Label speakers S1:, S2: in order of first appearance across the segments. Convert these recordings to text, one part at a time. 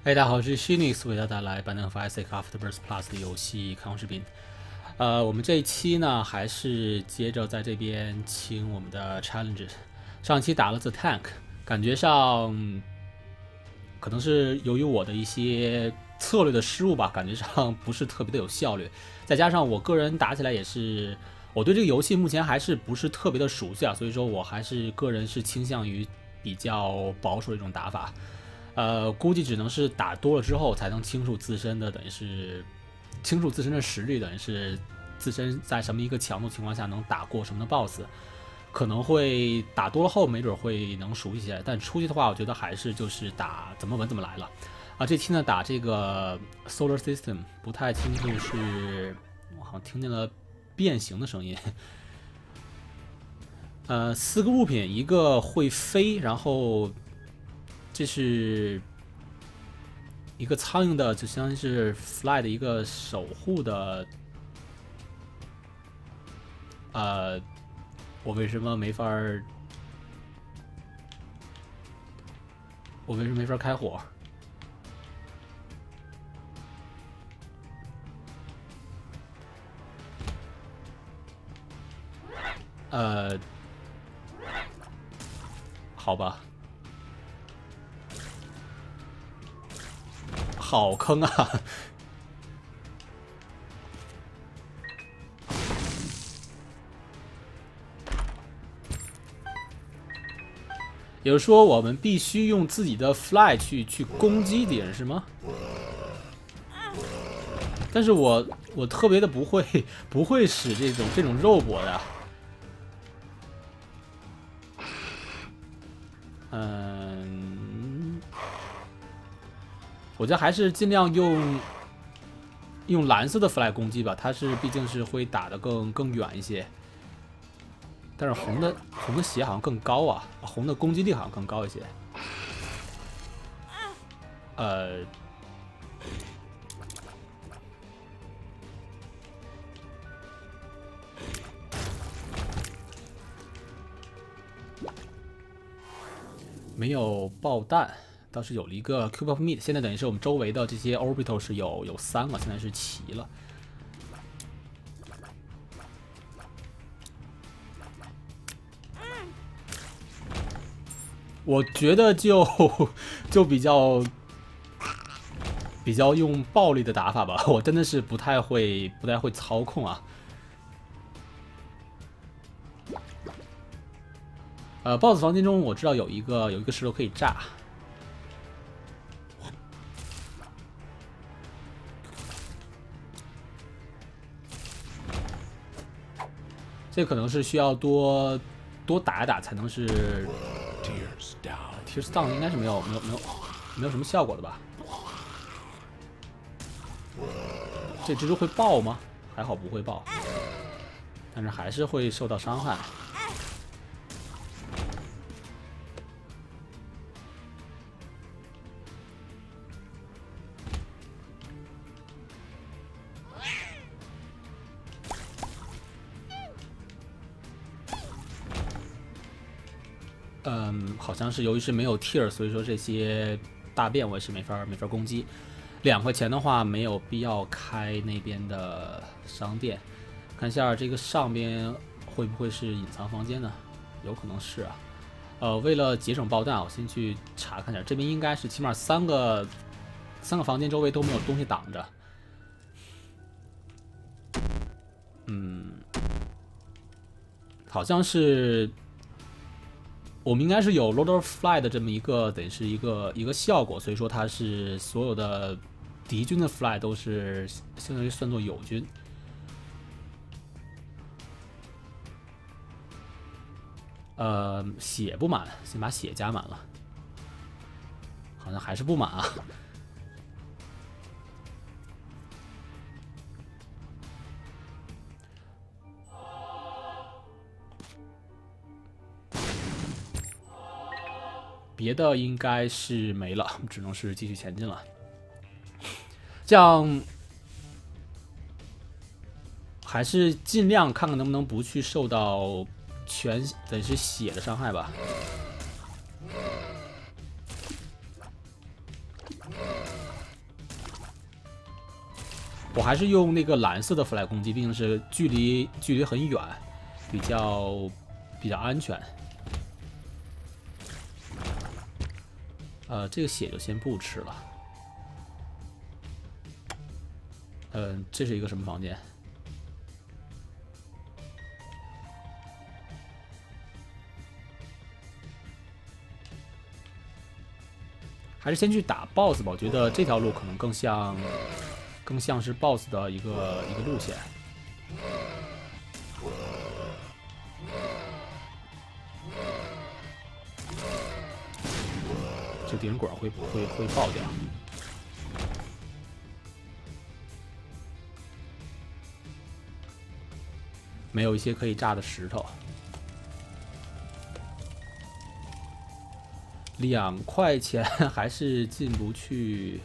S1: 大家好，我是 Shinix，为大家带来《Banner of Isaac Afterbirth Plus》的游戏开放视频。我们这一期呢，还是接着在这边清我们的 challenges。上一期打了 The Tank， 感觉上可能是由于我的一些策略的失误吧，感觉上不是特别的有效率。再加上我个人打起来也是，我对这个游戏目前还是不是特别的熟悉啊，所以说我还是个人是倾向于比较保守的一种打法。估计只能是打多了之后才能清楚自身的，等于是清楚自身的实力，等于是自身在什么一个强度情况下能打过什么的 BOSS， 可能会打多了后没准会能熟悉起来，但初期的话，我觉得还是就是打怎么稳怎么来了。这期呢打这个 Solar System， 不太清楚是，我好像听见了变形的声音。4个物品，一个会飞，然后。这是一个苍蝇的，就相当于是 fly 的一个守护的。我为什么没法？我为什么没法开火？好吧。好坑啊！也就是说，我们必须用自己的 fly 去攻击敌人，是吗？但是我特别的不会使这种肉搏的。我觉得还是尽量用蓝色的 fly 攻击吧，它是毕竟是会打得更远一些。但是红的血好像更高啊，红的攻击力好像更高一些。没有爆弹。倒是有了一个 Cube of Meat， 现在等于是我们周围的这些 Orbital 是有3个，现在是齐了。我觉得就比较用暴力的打法吧，我真的是不太会操控啊。BOSS 房间中我知道有一个石头可以炸。这可能是需要多打一打才能是 Tears Down 应该是没有什么效果的吧？这蜘蛛会爆吗？还好不会爆，但是还是会受到伤害。好像是由于是没有 tier， 所以说这些大便我也是没法攻击。2块钱的话没有必要开那边的商店。看一下这个上边会不会是隐藏房间呢？有可能是啊。为了节省爆弹，我先去查看一下，这边应该是起码3个房间周围都没有东西挡着。好像是。我们应该是有 Lord of Fly 的这么一个，等于是一个效果，所以说它是所有的敌军的 Fly 都是相当于算作友军。血不满，先把血加满了，好像还是不满啊。别的应该是没了，只能是继续前进了。这样还是尽量看看能不能不去受到等于是血的伤害吧。 我还是用那个蓝色的 fly 攻击，毕竟是距离很远，比较安全。这个血就先不吃了。这是一个什么房间？还是先去打 BOSS 吧，我觉得这条路可能更像是 BOSS 的一个路线。这敌人果然会爆掉。没有一些可以炸的石头。2块钱还是进不去。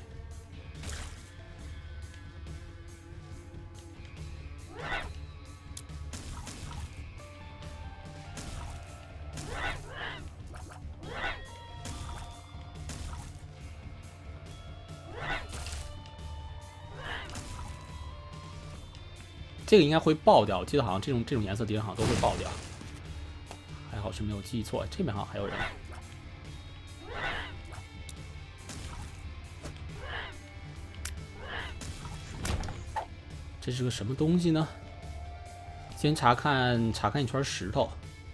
S1: 这个应该会爆掉，我记得好像这种颜色敌人好像都会爆掉。还好是没有记错，这边好像还有人。这是个什么东西呢？先查看一圈石头，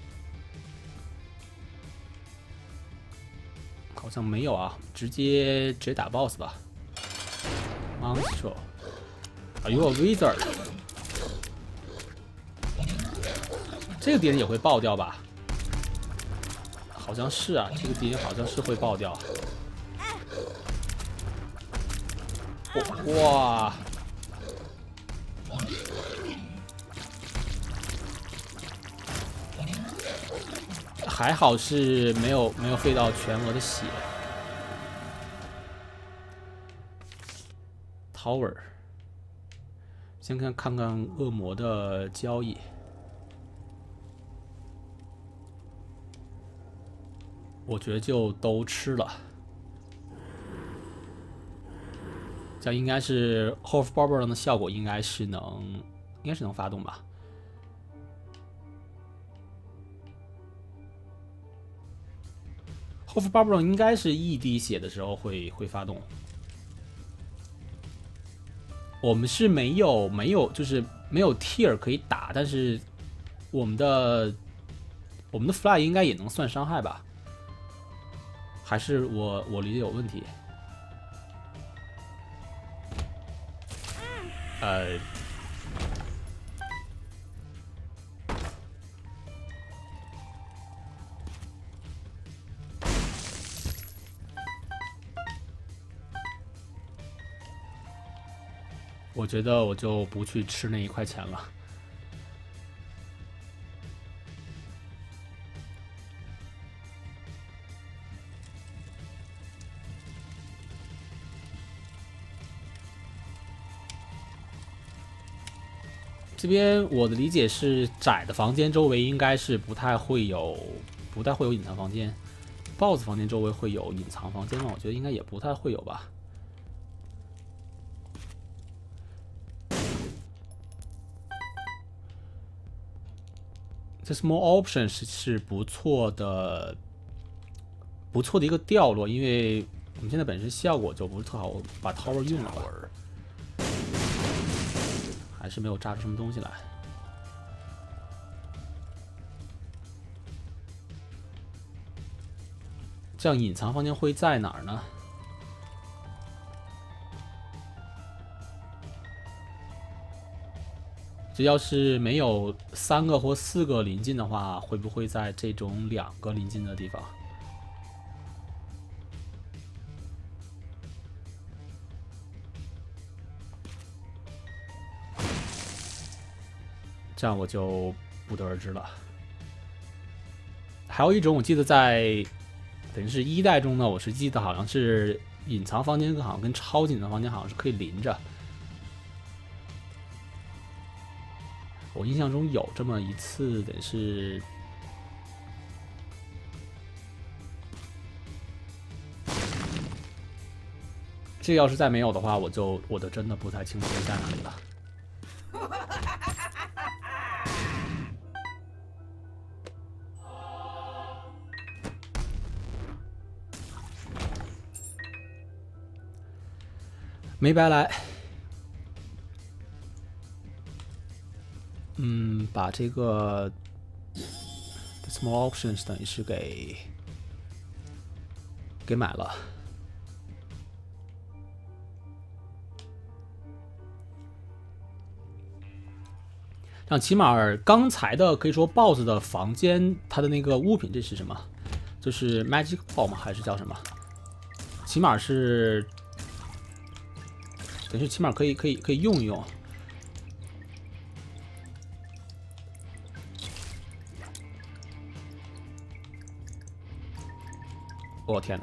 S1: 好像没有啊，直接打 BOSS 吧。Monstro， Are you a wizard？ 这个敌人也会爆掉吧？好像是啊，这个敌人好像是会爆掉。哇！还好是没有费到全额的血。Tower， 先看看恶魔的交易。我觉得就都吃了，这样应该是 Hofbarbara 的效果应该是能发动吧。Hofbarbara 应该是1滴血的时候会发动。我们是没有就是没有 tier 可以打，但是我们的 fly 应该也能算伤害吧？还是我理解有问题？我觉得我就不去吃那1块钱了。这边我的理解是，窄的房间周围应该是不太会有隐藏房间。BOSS 房间周围会有隐藏房间吗？我觉得应该也不太会有吧。这 small option 是不错的一个掉落，因为我们现在本身效果就不是特好，我把 tower 用了会儿。还是没有炸出什么东西来。这样隐藏房间会在哪儿呢？这要是没有3个或4个临近的话，会不会在这种2个临近的地方？这样我就不得而知了。还有一种，我记得在等于是1代中呢，我是记得好像是隐藏房间好像跟超级隐藏房间好像是可以临着。我印象中有这么一次，等于是这要是再没有的话，我就真的不太清楚在哪里了。没白来。把这个 small options 等于是给买了。像起码刚才的可以说 BOSS 的房间，它的那个物品这是什么？就是 Magic Ball 吗？还是叫什么？起码是，等于是起码可以用一用。我天哪！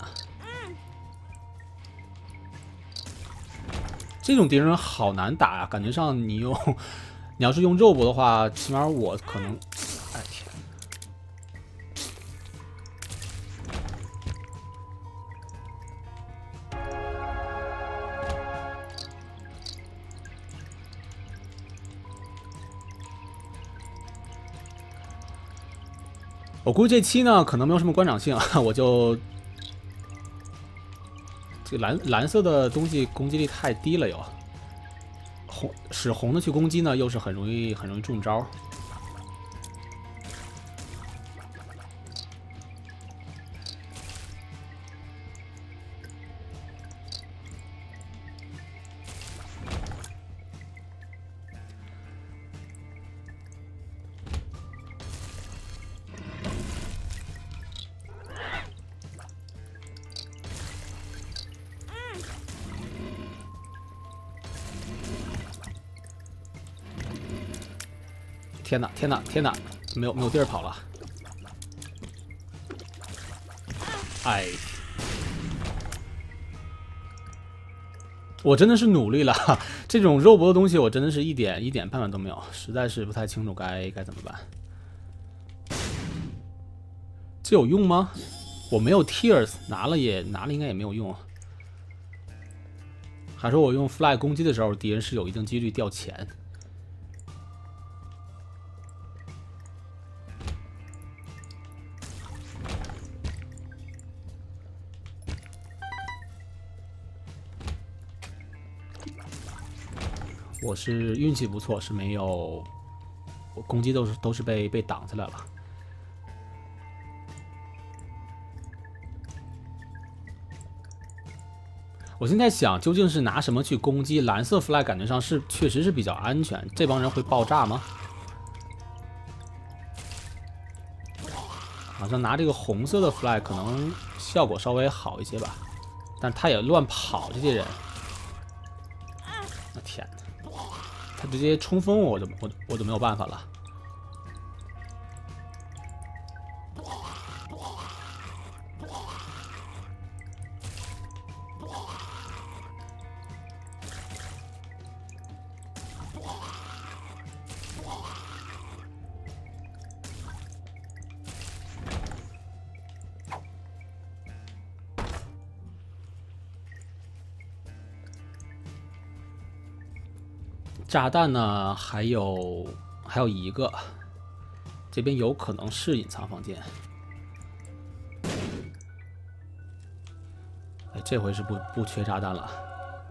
S1: 这种敌人好难打啊，感觉上你要是用肉搏的话，起码我可能，哎天！我估计这期呢可能没有什么观赏性啊，我就这个蓝色的东西攻击力太低了又。使红的去攻击呢，又是很容易中招。天哪！天哪！天哪！没有地儿跑了。哎，我真的是努力了，这种肉搏的东西我真的是一点办法都没有，实在是不太清楚该怎么办。这有用吗？我没有 Tears， 拿了应该也没有用。还说我用 Fly 攻击的时候，敌人是有一定几率掉钱。我是运气不错，是没有，我攻击都是被挡下来了。我现在想，究竟是拿什么去攻击蓝色 fly？ 感觉上是确实是比较安全。这帮人会爆炸吗？好像拿这个红色的 fly 可能效果稍微好一些吧，但他也乱跑，这些人。我天哪！他直接冲锋我就没有办法了。炸弹呢，还有一个，这边有可能是隐藏房间。哎，这回是不缺炸弹了。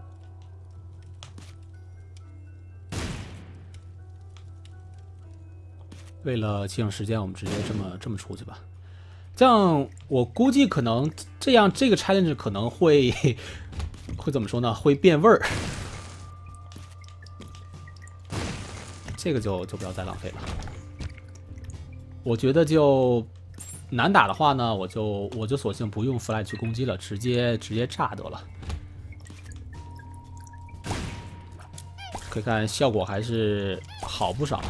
S1: 为了节省时间，我们直接这么出去吧。这样我估计可能这样，这个 challenge 可能会怎么说呢？会变味儿。这个就不要再浪费了。我觉得就难打的话呢，我就索性不用 fly 去攻击了，直接炸得了。可以看效果还是好不少。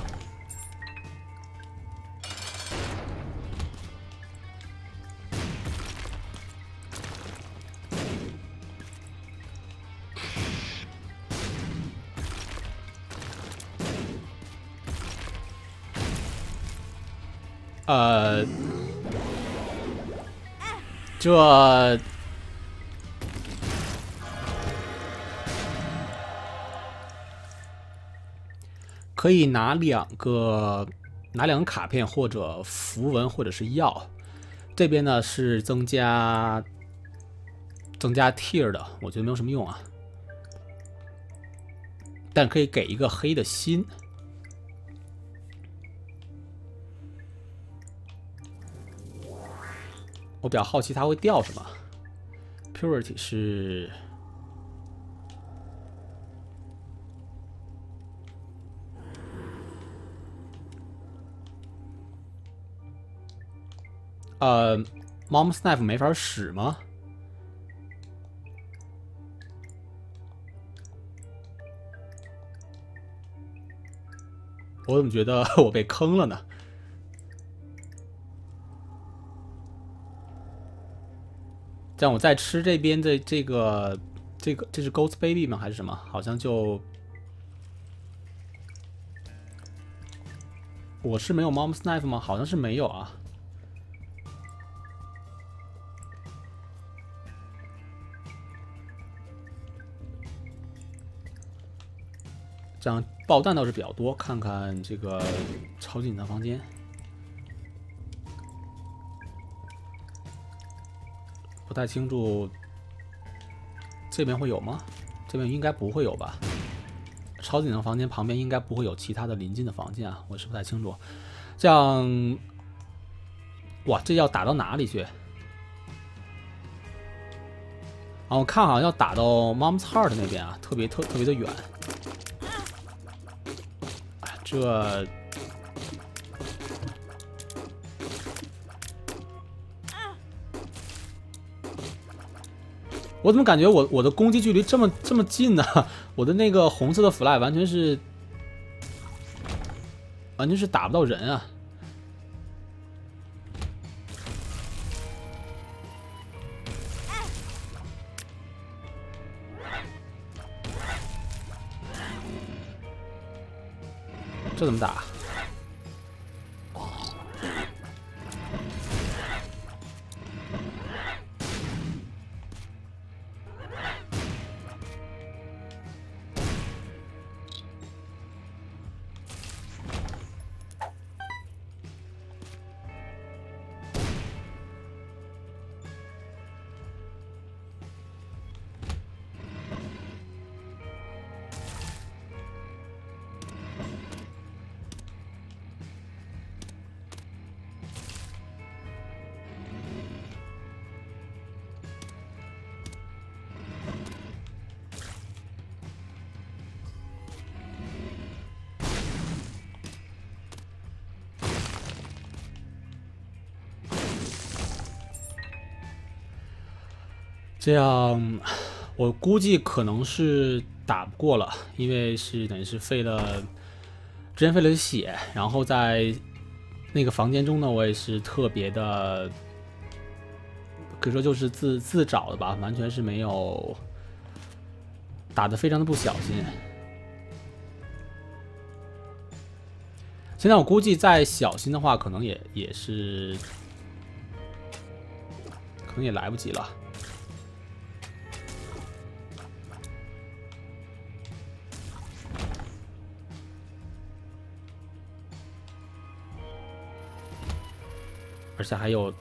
S1: 可以拿两个卡片或者符文或者是药。这边呢是增加 tier 的，我觉得没有什么用啊。但可以给一个黑的心。我比较好奇它会掉什么。Purity 是。Mom's Knife 没法使吗？我怎么觉得我被坑了呢？这样我再吃这边的这是 Ghost Baby 吗？还是什么？好像就我是没有 Mom's Knife 吗？好像是没有啊。这样爆弹倒是比较多，看看这个超级隐藏房间，不太清楚这边会有吗？这边应该不会有吧？超级隐藏房间旁边应该不会有其他的临近的房间啊，我是不太清楚。这样，哇，这要打到哪里去？啊，我看好像要打到 Mom's Heart 那边啊，特别的远。这我怎么感觉我的攻击距离这么近呢？我的那个红色的 fly 完全是打不到人啊！这怎么打？这样，我估计可能是打不过了，因为是等于是之前费了血，然后在那个房间中呢，我也是特别的，可以说就是自找的吧，完全是没有打得非常的不小心。现在我估计再小心的话，可能也是，可能也来不及了。而且还有，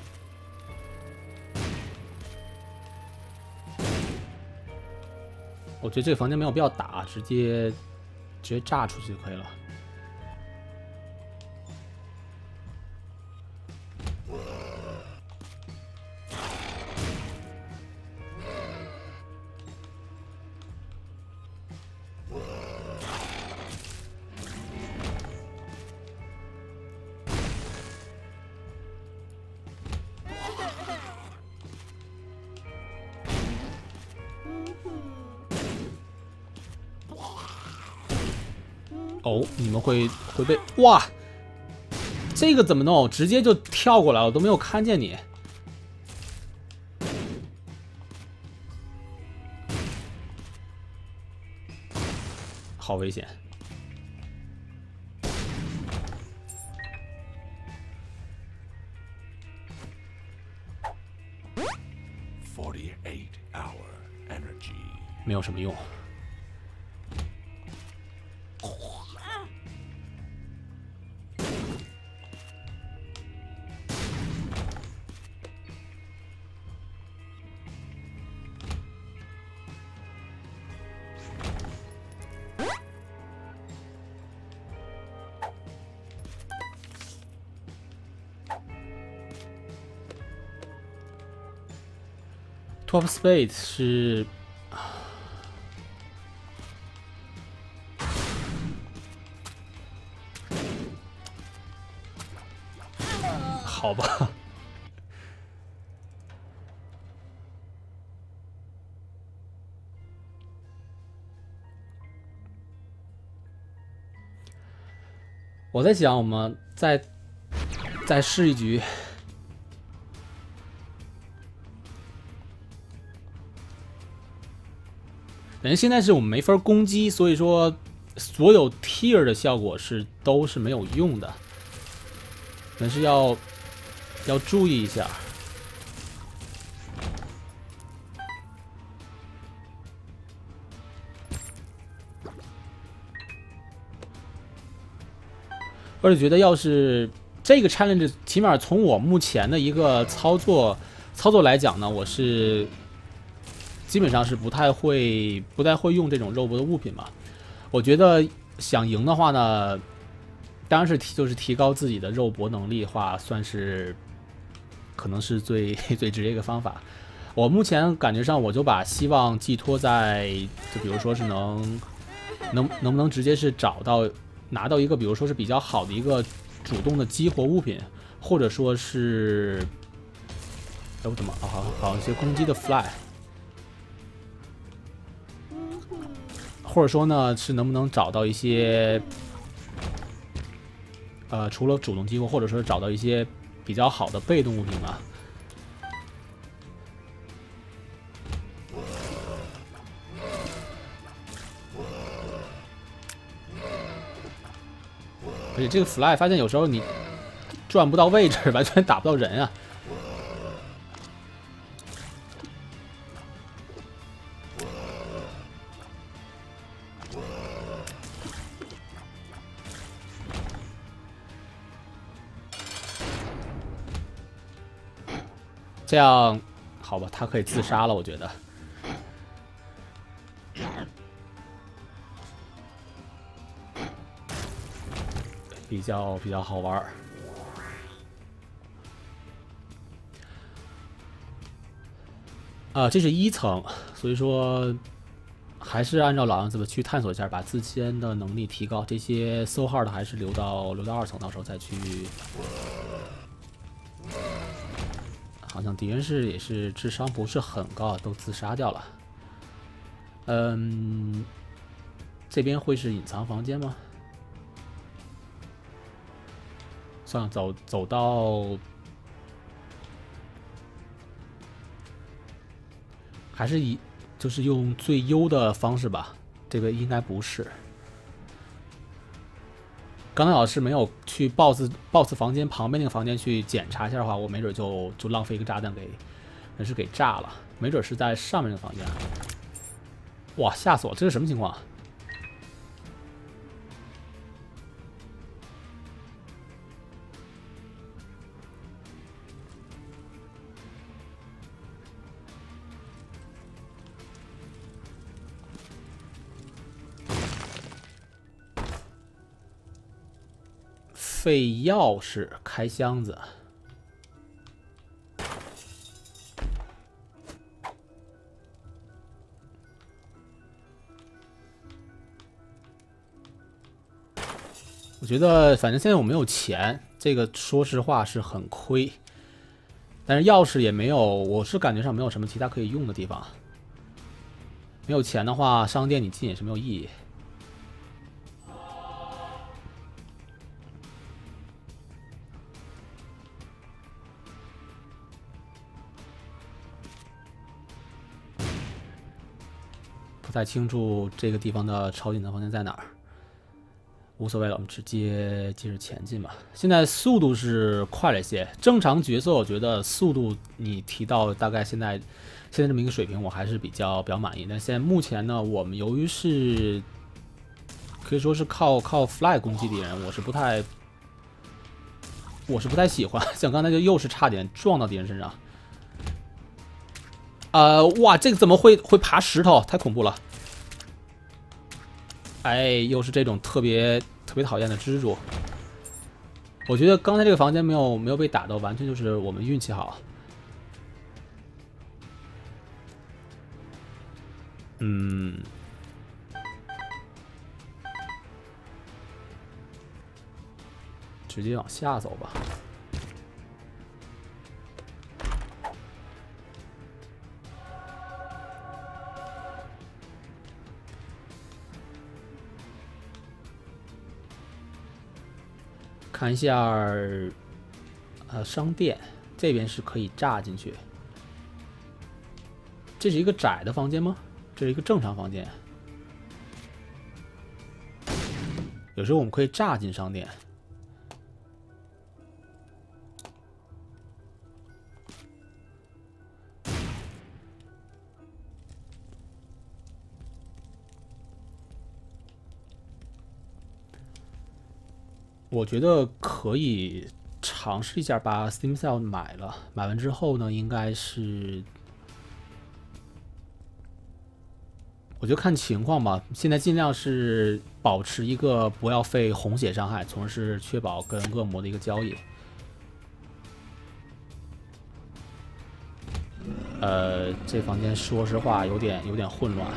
S1: 我觉得这个房间没有必要打，直接炸出去就可以了。哦，你们会被哇！这个怎么弄？直接就跳过来，我都没有看见你，好危险！没有什么用。 Top Spade 是。好吧。我在想，我们再试一局。反正现在是我们没法攻击，所以说所有 tier 的效果都是没有用的，但是要注意一下。而且觉得，要是这个 challenge， 起码从我目前的一个操作来讲呢，我是基本上是不太会用这种肉搏的物品嘛。我觉得想赢的话呢，当然是就是提高自己的肉搏能力的话，算是可能是最直接一个方法。我目前感觉上，我就把希望寄托在，就比如说是能不能直接是拿到一个，比如说是比较好的一个主动的激活物品，或者说是，哎我怎么好一些攻击的 fly， 或者说呢是能不能找到一些，除了主动激活，或者说找到一些比较好的被动物品嘛。而且这个 fly 发现有时候你转不到位置，完全打不到人啊。这样好吧，他可以自杀了，我觉得。比较好玩儿。这是1层，所以说还是按照老样子去探索一下，把自身的能力提高。这些搜号的还是留到2层，到时候再去。好像敌人也是智商不是很高，都自杀掉了。这边会是隐藏房间吗？算了，走到，还是就是用最优的方式吧。这个应该不是。刚才老师没有去 BOSS 房间旁边那个房间去检查一下的话，我没准就浪费一个炸弹给炸了。没准是在上面那个房间。哇，吓死我！这是什么情况？废钥匙开箱子。我觉得反正现在我没有钱，这个说实话是很亏。但是钥匙也没有，我是感觉上没有什么其他可以用的地方。没有钱的话，商店你进也是没有意义。不太清楚这个地方的超隐藏房间在哪儿。无所谓了，我们直接接着前进吧。现在速度是快了一些，正常角色我觉得速度你提到大概现在这么一个水平，我还是比较满意。但现在目前呢，我们由于是可以说是靠 fly 攻击敌人，我是不太喜欢。像刚才就又是差点撞到敌人身上。哇，这个怎么会爬石头？太恐怖了！哎，又是这种特别讨厌的蜘蛛。我觉得刚才这个房间没有被打到，完全就是我们运气好。 嗯，直接往下走吧。看一下，商店这边是可以炸进去。这是一个窄的房间吗？这是一个正常房间。有时候我们可以炸进商店。我觉得可以尝试一下把 Steam Sale 买了，买完之后呢，应该是，我就看情况吧。现在尽量是保持一个不要费红血伤害，从而是确保跟恶魔的一个交易。这房间说实话有点混乱。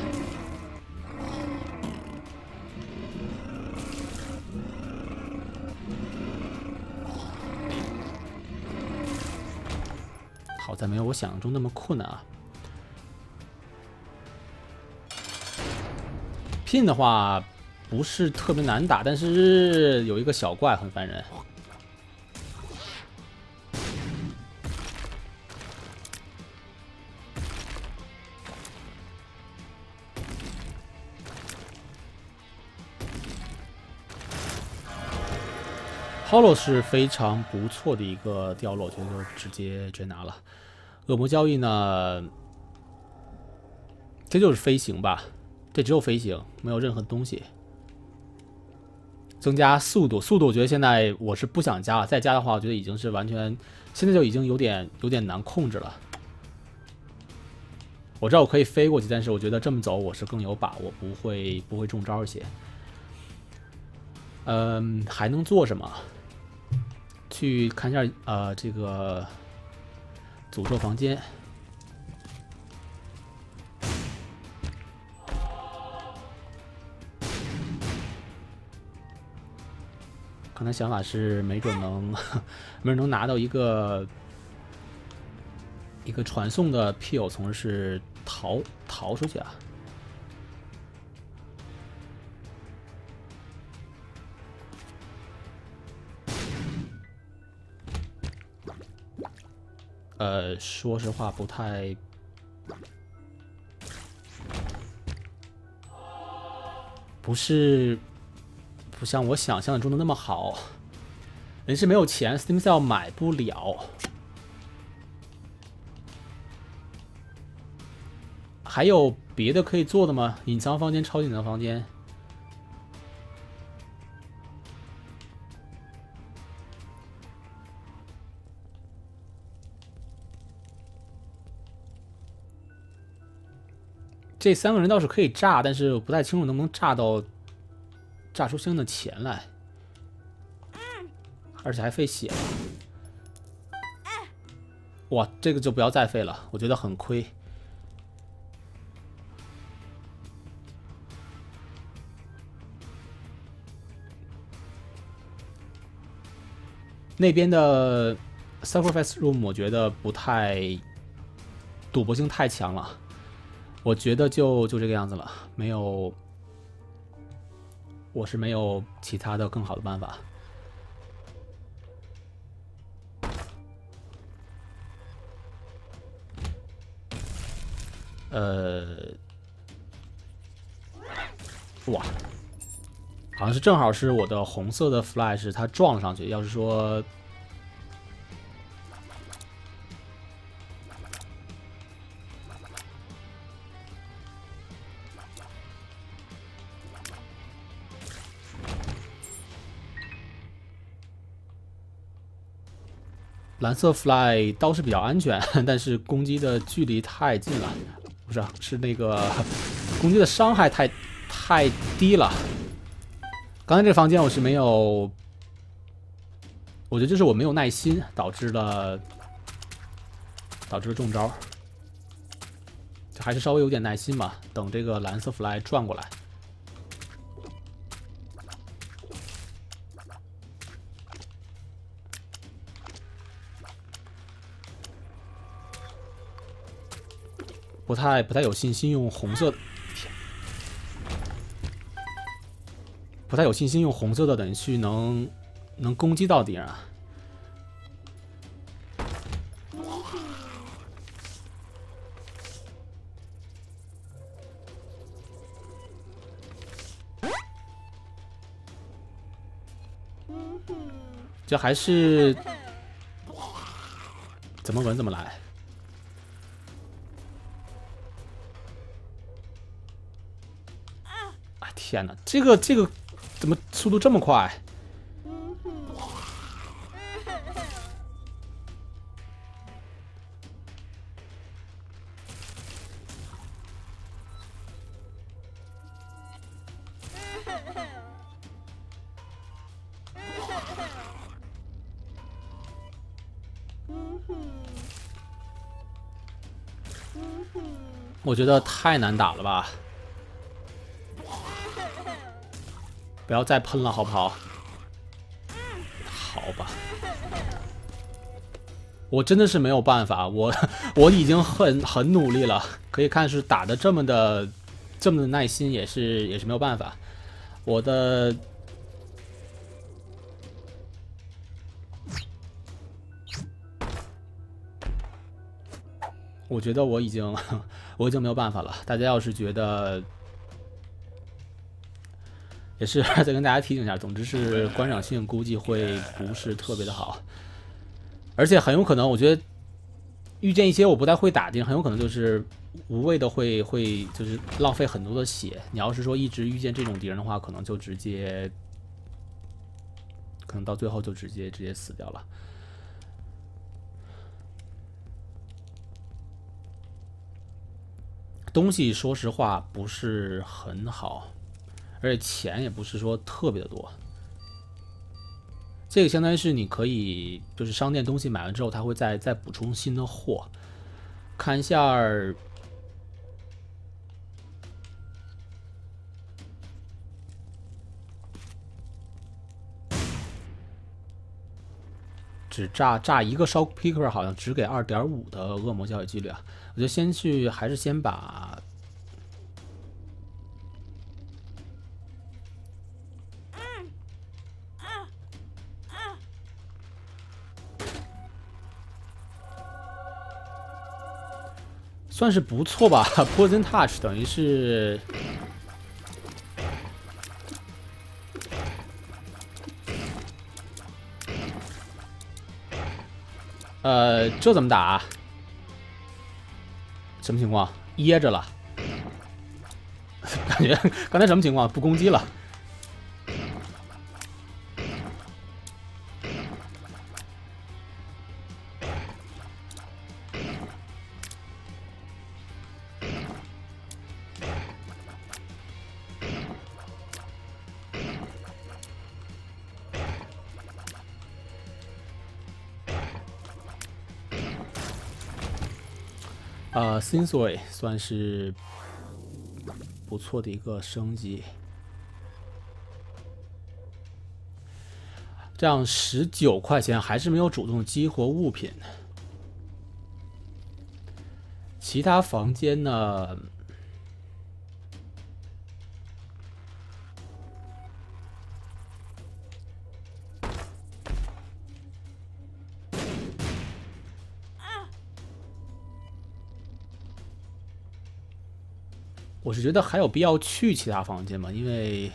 S1: 好在没有我想象中那么困难啊。Pin 的话不是特别难打，但是有一个小怪很烦人。Hollow 是非常不错的一个掉落，我觉得就直接拿了。恶魔交易呢，这就是飞行吧？这只有飞行，没有任何东西。增加速度，我觉得现在我是不想加了，再加的话，我觉得已经是完全，现在就已经有点难控制了。我知道我可以飞过去，但是我觉得这么走我是更有把握，不会中招一些。还能做什么？去看一下这个诅咒房间。刚才想法是没准能拿到一个传送的 pill， 从而是逃出去啊。说实话不太，不像我想象中的那么好。人是没有钱 ，Steam Sale 买不了。还有别的可以做的吗？隐藏房间、超级隐藏房间。这3个人倒是可以炸，但是我不太清楚能不能炸出相应的钱来，而且还费血。哇，这个就不要再费了，我觉得很亏。那边的 Sacrifice Room 我觉得不太，赌博性太强了。我觉得就这个样子了，没有，我是没有其他的更好的办法。哇，好像是正好是我的红色的 Flash 它撞了上去，要是说。蓝色 Fly 倒是比较安全，但是攻击的距离太近了，不是，是那个攻击的伤害太低了。刚才这个房间我是没有，我觉得就是我没有耐心，导致了中招。 还是稍微有点耐心吧，等这个蓝色 fly 转过来。不太有信心用红色，不太有信心用红色的等去能攻击到敌人啊。 这还是怎么稳怎么来。啊天哪，这个怎么速度这么快？我觉得太难打了吧！不要再喷了，好不好？好吧，我真的是没有办法，我已经很努力了，可以看是打的这么的耐心，也是没有办法。我的。 我觉得我已经没有办法了。大家要是觉得，也是再跟大家提醒一下。总之是观赏性估计会不是特别的好，而且很有可能，我觉得遇见一些我不太会打的人，很有可能就是无谓的会就是浪费很多的血。你要是说一直遇见这种敌人的话，可能就直接，可能到最后就直接死掉了。 东西说实话不是很好，而且钱也不是说特别的多。这个相当于是你可以就是商店东西买完之后，它会再补充新的货。看一下只炸一个烧 picker 好像只给2.5的恶魔交易几率啊！我就先去，还是先把算是不错吧 ，Poison Touch 等于是。 这怎么打啊？什么情况？噎着了？感觉刚才什么情况？不攻击了？Sinsoy 算是不错的一个升级。这样19块钱还是没有主动激活物品。其他房间呢？我是觉得还有必要去其他房间吗？因为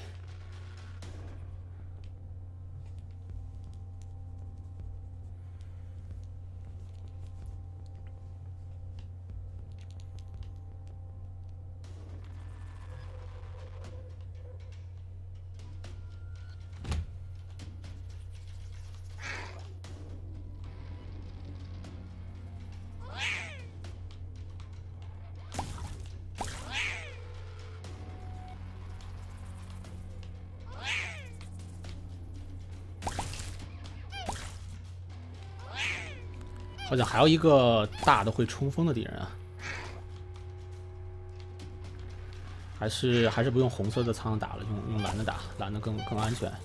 S1: 好像还有一个大的会冲锋的敌人啊。 还是不用红色的仓打了，用蓝的打，蓝的更安全。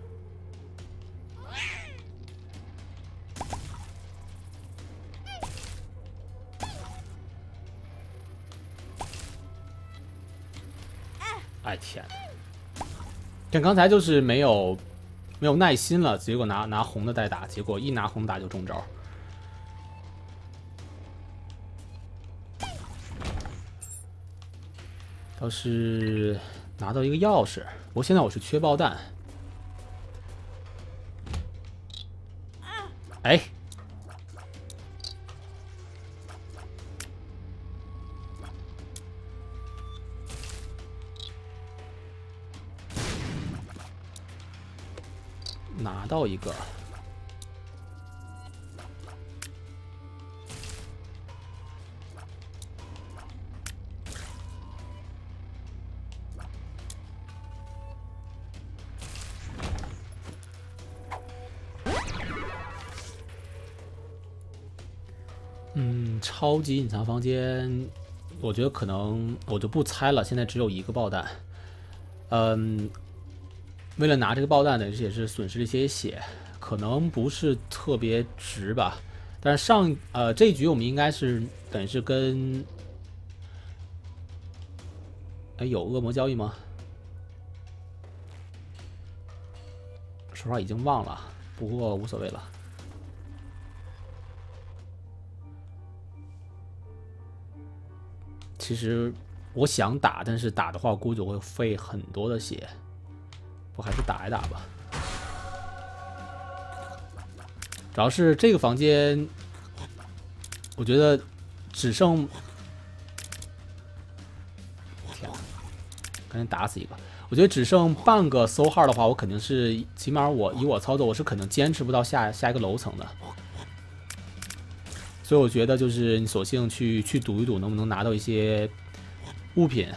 S1: 哎天哪！像刚才就是没有耐心了，结果拿红的代打，结果一拿红打就中招。倒是拿到一个钥匙，不过现在我是缺爆弹。哎，拿到一个。超级隐藏房间，我觉得可能我就不猜了。现在只有一个爆弹，为了拿这个爆弹呢，也是损失了一些血，可能不是特别值吧。但是这一局我们应该是等于是跟，有恶魔交易吗？说实话已经忘了，不过无所谓了。其实我想打，但是打的话估计我会费很多的血，我还是打一打吧。主要是这个房间，我觉得只剩，天，赶紧打死一个！我觉得只剩半个搜号的话，我肯定是起码以我操作，我是肯定坚持不到下一个楼层的。所以我觉得就是你索性去赌一赌，能不能拿到一些物品。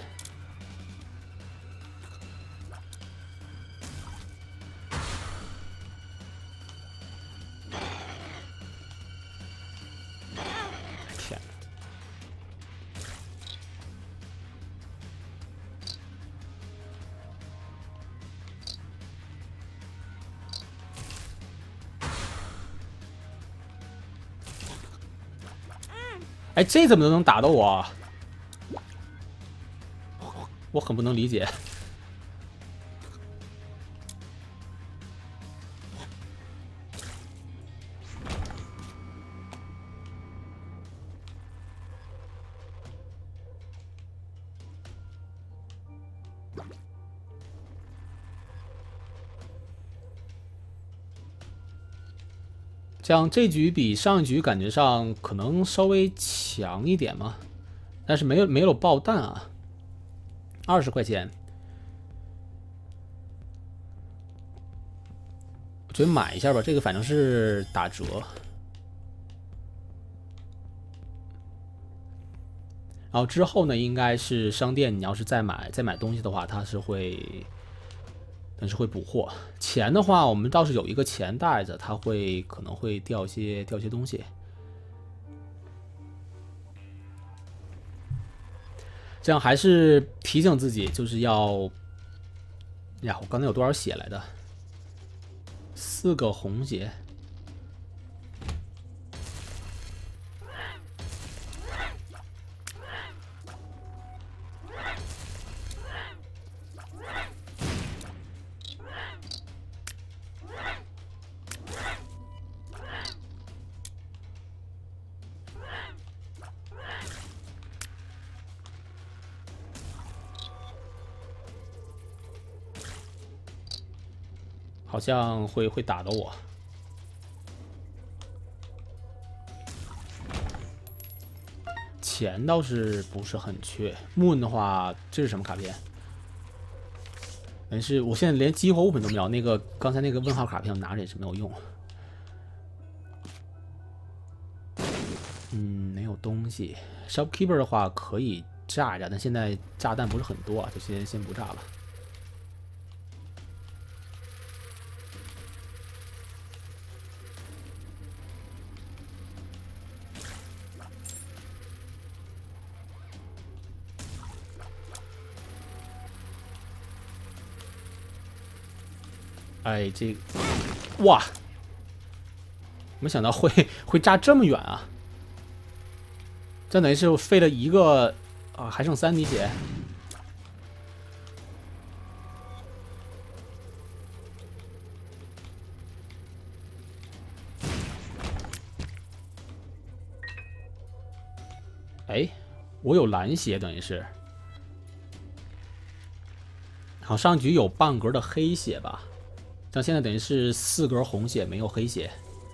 S1: 天！哎，这怎么都能打到我？我很不能理解。像这局比上一局感觉上可能稍微强一点嘛，但是没有爆弹啊，20块钱，我觉得买一下吧，这个反正是打折。然后之后呢，应该是商店，你要是再买东西的话，它是会。但是会补货，钱的话，我们倒是有一个钱袋子，它可能会掉一些东西。这样还是提醒自己，就是要呀，我刚才有多少血来的？4个红血。好像会打到我。钱倒是不是很缺。Moon 的话，这是什么卡片？但是我现在连激活物品都没有，刚才那个问号卡片我拿着也是没有用。没有东西。Shopkeeper 的话可以炸一炸，但现在炸弹不是很多啊，就先不炸了。 哎，这哇，没想到会炸这么远啊！这等于是废了一个啊，还剩3滴血。哎，我有蓝血，等于是。好，上局有半格的黑血吧？像现在等于是4格红血，没有黑血。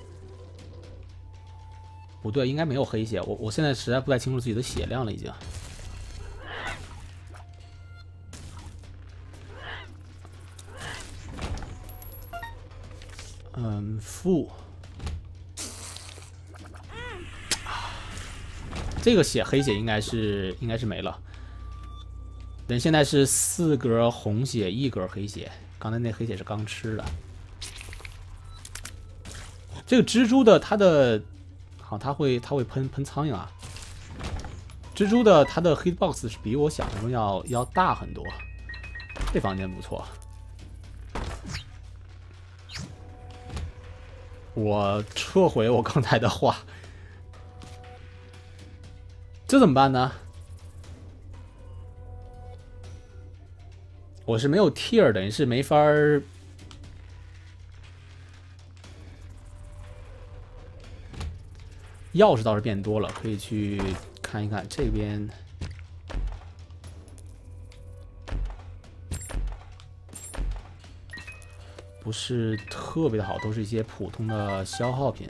S1: 不对，应该没有黑血。我现在实在不太清楚自己的血量了，已经。负。这个血黑血应该是没了。等现在是4格红血，1格黑血。刚才那黑血是刚吃的。这个蜘蛛的它的，好，它会喷苍蝇啊。蜘蛛的它的 hitbox 是比我想象中要大很多。这房间不错。我撤回我刚才的话。这怎么办呢？我是没有 tier， 等于是没法儿。钥匙倒是变多了，可以去看一看这边。不是特别的好，都是一些普通的消耗品。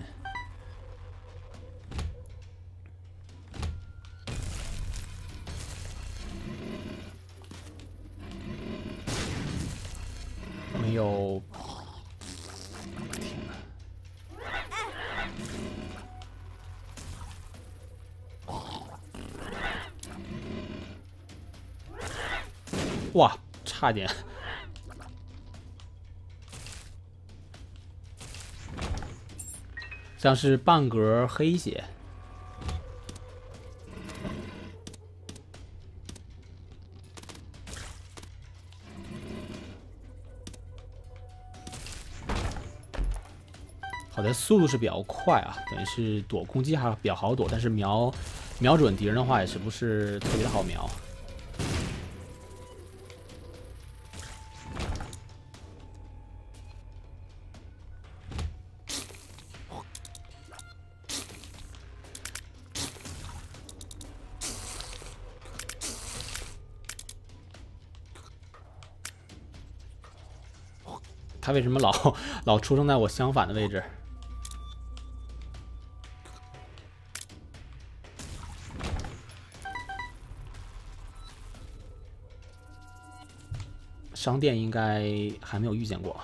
S1: 没有。天哪！哇，差点。像是半格黑血。好在速度是比较快啊，等于是躲攻击还比较好躲，但是瞄准敌人的话也是不是特别的好瞄。他为什么老出生在我相反的位置？商店应该还没有遇见过。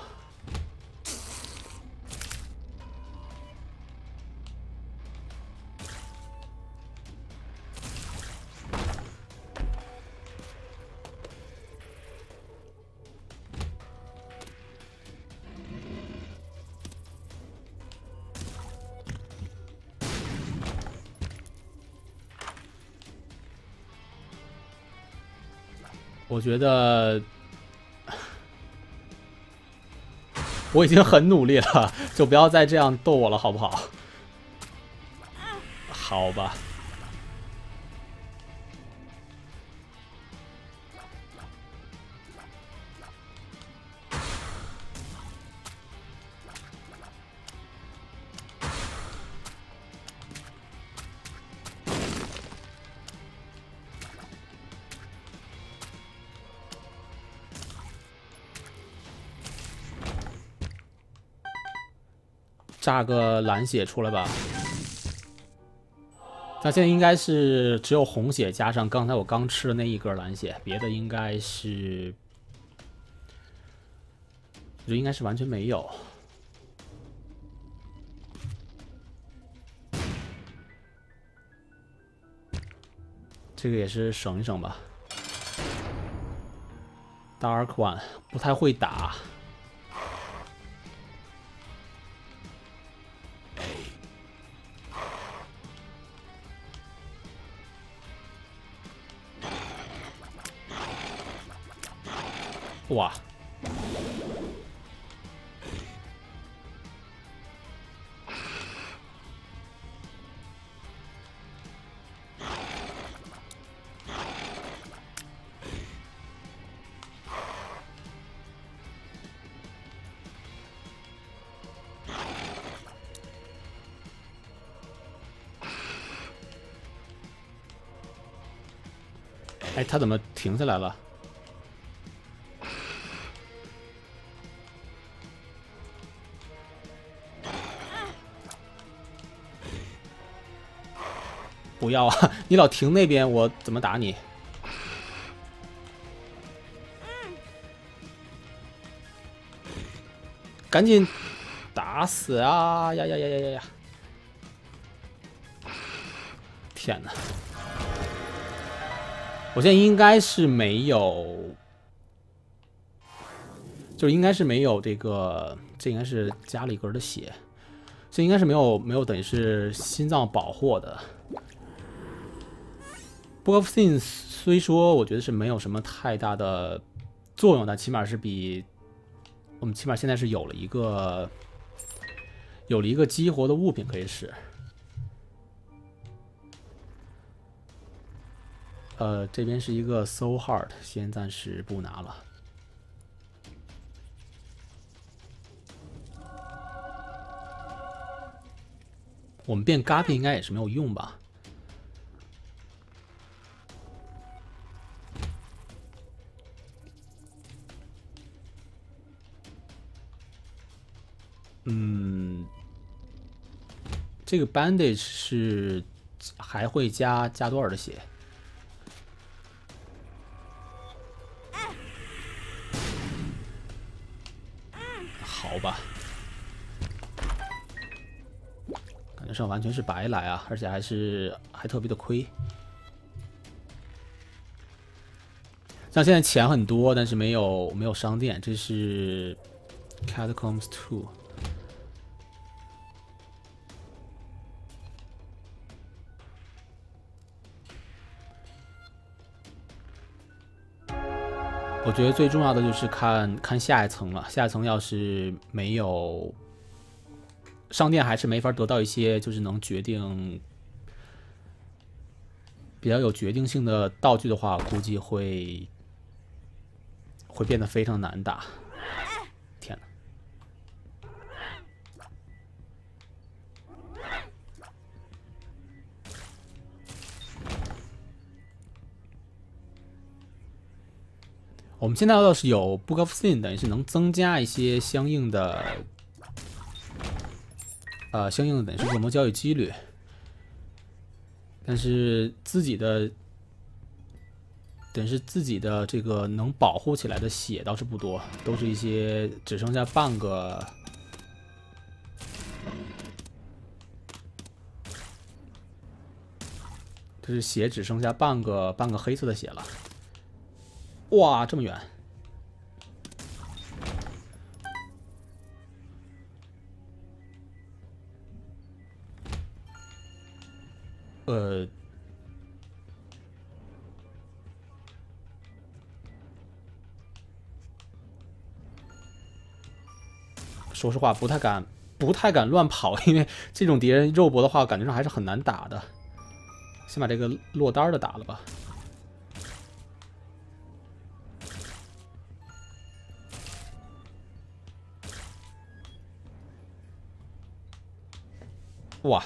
S1: 我觉得我已经很努力了，就不要再这样逗我了，好不好？好吧。炸个蓝血出来吧。那现在应该是只有红血加上刚才我刚吃的那一格蓝血，别的应该是，这应该是完全没有。这个也是省一省吧。Dark One 不太会打。哇！ 哎，他怎么停下来了？不要啊！你老停那边，我怎么打你？赶紧打死啊！呀呀呀呀呀呀！天哪！我现在应该是没有，就是应该是没有这个，这应该是加了一格的血，这应该是没有等于是心脏保护的。Book of Sins 虽说我觉得是没有什么太大的作用，但起码是比我们起码现在是有了一个激活的物品可以使。这边是一个 Soul Heart， 先暂时不拿了。我们变 Guppy 应该也是没有用吧？这个 Bandage 是还会加多少的血？好吧，感觉上完全是白来啊，而且还特别的亏。像现在钱很多，但是没有商店，这是 Catacombs 2。我觉得最重要的就是看下一层了。下一层要是没有商店，还是没法得到一些就是能决定比较有决定性的道具的话，估计会变得非常难打。天哪！我们现在要是有 Book of Sin， 等于是能增加一些相应的等于是恶魔交易几率，但是自己的等于是自己的这个能保护起来的血倒是不多，都是一些只剩下半个。这是血只剩下半个黑色的血了。哇，这么远！说实话，不太敢乱跑，因为这种敌人肉搏的话，感觉上还是很难打的。先把这个落单的打了吧。哇！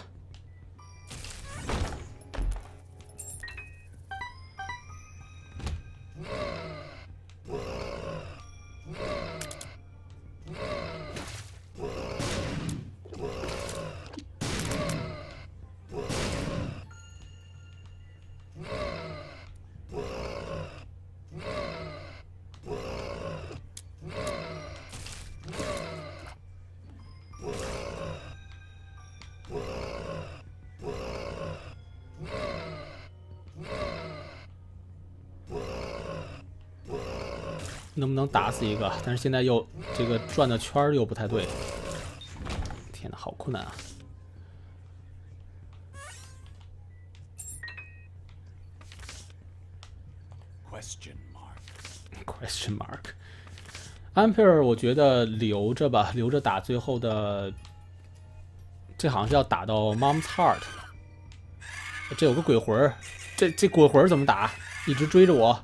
S1: 能不能打死一个？但是现在又这个转的圈又不太对。天哪，好困难啊！Question mark。Ampere 我觉得留着吧，留着打最后的。这好像是要打到 Mom's Heart。这有个鬼魂，这鬼魂怎么打？一直追着我。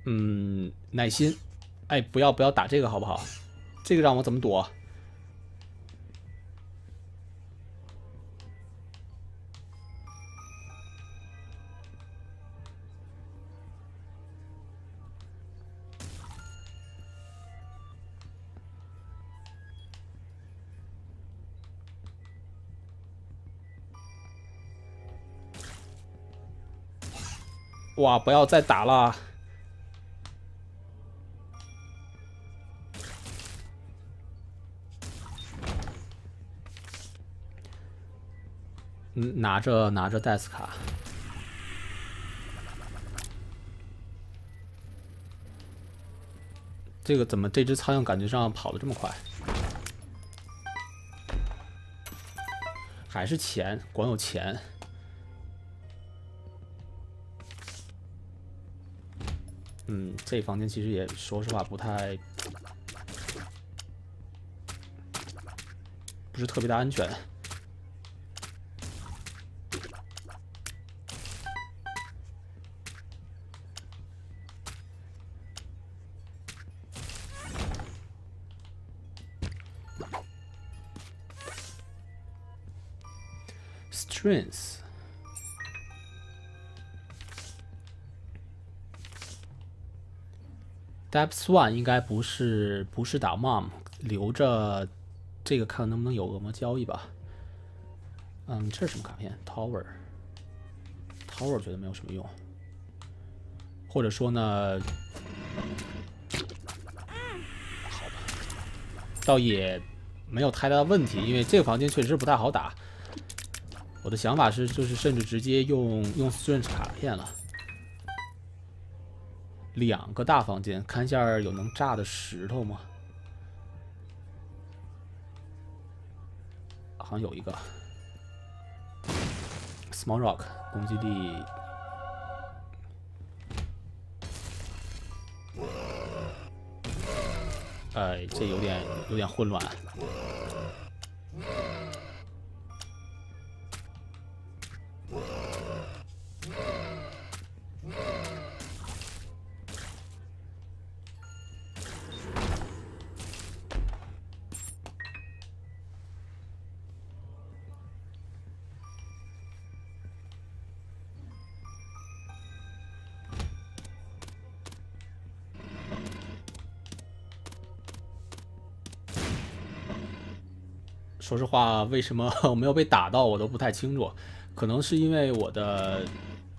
S1: 耐心。哎，不要打这个好不好？这个让我怎么躲？哇！不要再打了。拿着戴斯卡。这个怎么这只苍蝇感觉上跑得这么快？还是钱，光有钱。这房间其实也说实话不是特别的安全。Strength。Depth One 应该不是打 Mom， 留着这个看能不能有恶魔交易吧。这是什么卡片 ？Tower 觉得没有什么用，或者说呢，好吧，倒也没有太大的问题，因为这个房间确实不太好打。我的想法是，就是甚至直接用 Strength 卡片了。2个大房间，看一下有能炸的石头吗？好像有一个 Small Rock， 攻击力。这有点混乱。说实话，为什么我没有被打到，我都不太清楚。可能是因为我的，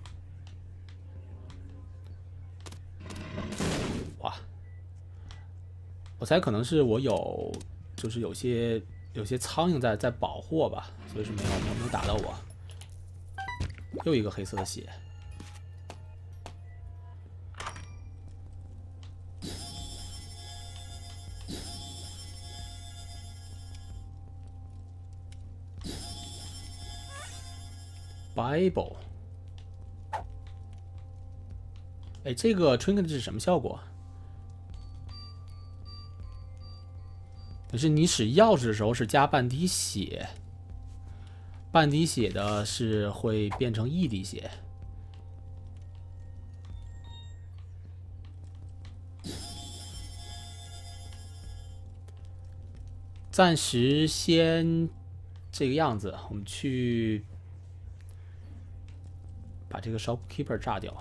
S1: 哇，我猜可能是我就是有些苍蝇在保护我吧，所以是没有打到我。又一个黑色的血。Bible， 哎，这个 trinket 是什么效果？就是你使钥匙的时候是加半滴血，半滴血的是会变成1滴血。暂时先这个样子，我们去。把这个 shopkeeper 炸掉，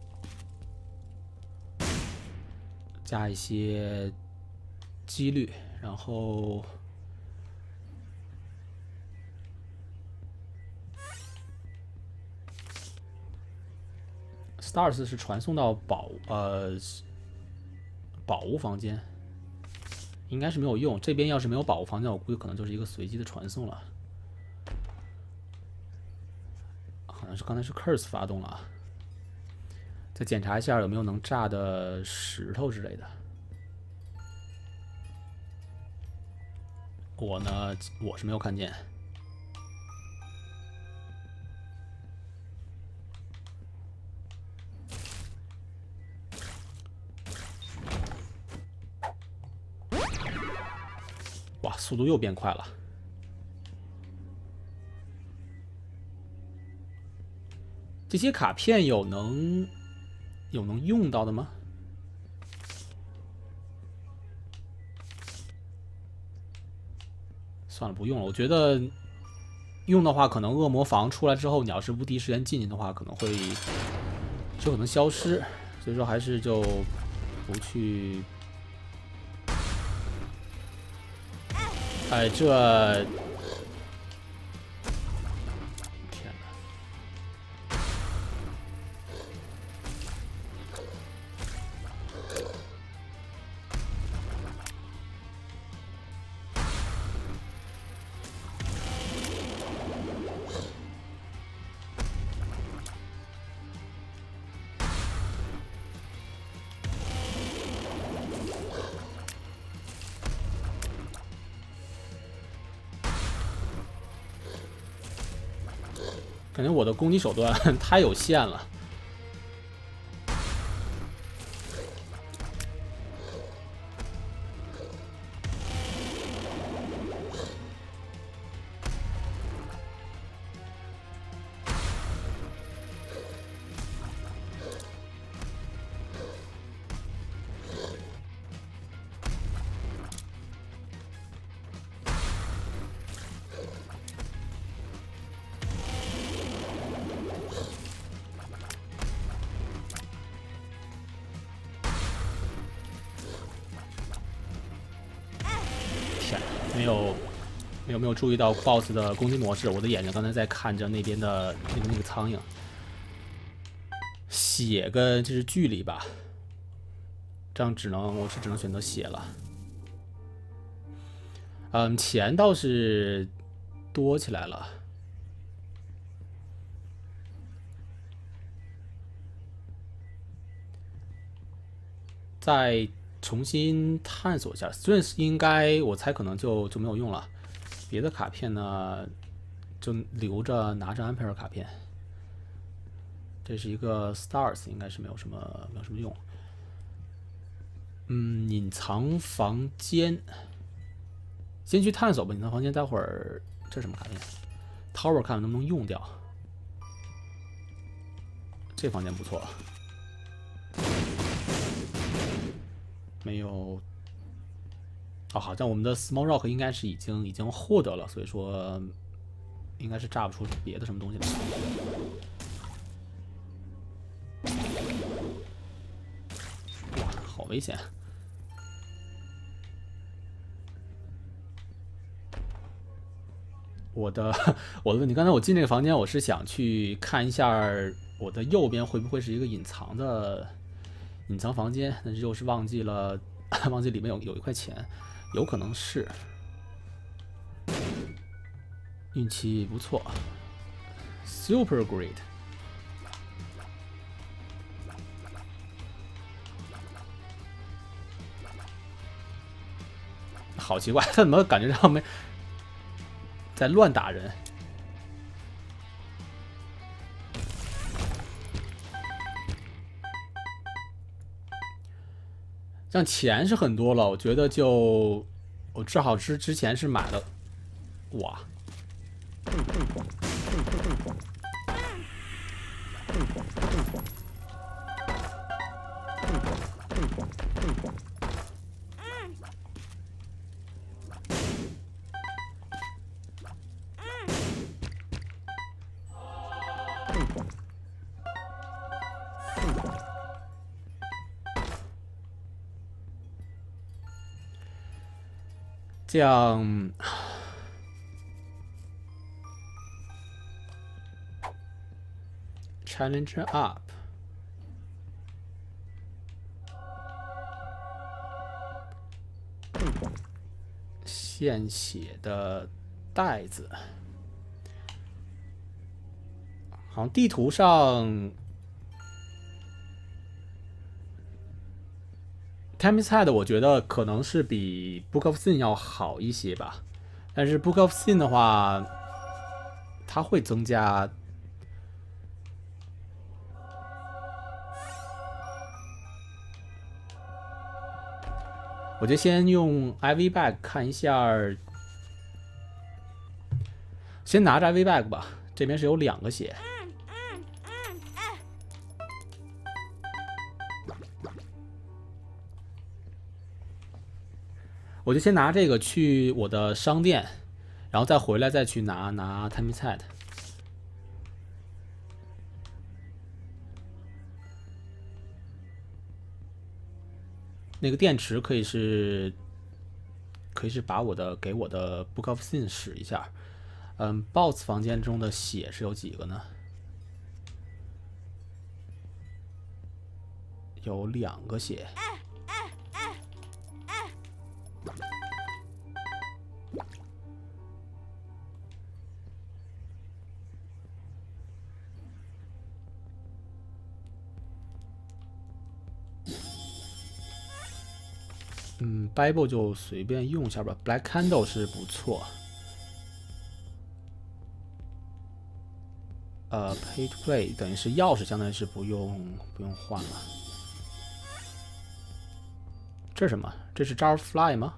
S1: 加一些几率，然后Stars 是传送到宝物房间，应该是没有用。这边要是没有宝物房间，我估计可能就是一个随机的传送了。好像是刚才是 Curse 发动了，再检查一下有没有能炸的石头之类的。我呢，我是没有看见。哇，速度又变快了。这些卡片有能用到的吗？ 算了，不用了。我觉得用的话，可能恶魔房出来之后，你要是不第一时间进去的话，可能会就可能消失。所以说还是就不去。哎，这。 感觉我的攻击手段太有限了。没有注意到 BOSS 的攻击模式，我的眼睛刚才在看着那边的那个苍蝇。血跟这是距离吧，这样我只能选择血了。钱倒是多起来了。再重新探索一下 ，Strength 应该我猜可能就没有用了。别的卡片呢，就留着拿着安培尔卡片。这是一个 Stars， 应该是没有什么用。隐藏房间，先去探索吧。隐藏房间，待会儿这是什么卡片 ？Tower 看能不能用掉。这房间不错。没有。哦，好像我们的 Small Rock 应该是已经获得了，所以说应该是炸不出别的什么东西来。哇，好危险！我的问题，刚才我进这个房间，我是想去看一下我的右边会不会是一个隐藏房间，但是又是忘记了里面有一块钱。有可能是运气不错 ，Super Great。好奇怪，他怎么感觉上面在乱打人？像钱是很多了，我觉得我正好之前是买了，哇！这样 ，Challenge Up， 献血的袋子，好像地图上。Tammy's Head 我觉得可能是比 Book of Sin 要好一些吧，但是 Book of Sin 的话，它会增加。我就先用 IV Bag 看一下，先拿着 IV Bag 吧，这边是有2个血。我就先拿这个去我的商店， 然后再回来再去拿 Time's Head。那个电池可以是给我的 Book of Sin 使一下。BOSS 房间中的血是有几个呢？有2个血。Bible 就随便用一下吧。Black Candle 是不错。Pay to Play 等于是钥匙，相当于是不用换了。这是什么？这是 Jar of Fly 吗？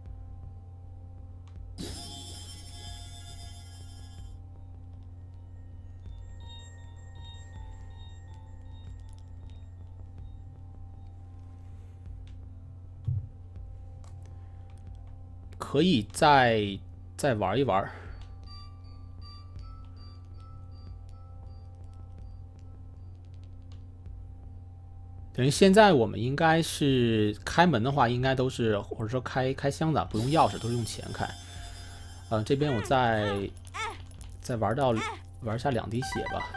S1: 可以再玩一玩。等于现在我们应该是开门的话，应该都是或者说开箱子不用钥匙，都是用钱开。这边我再玩下2滴血吧。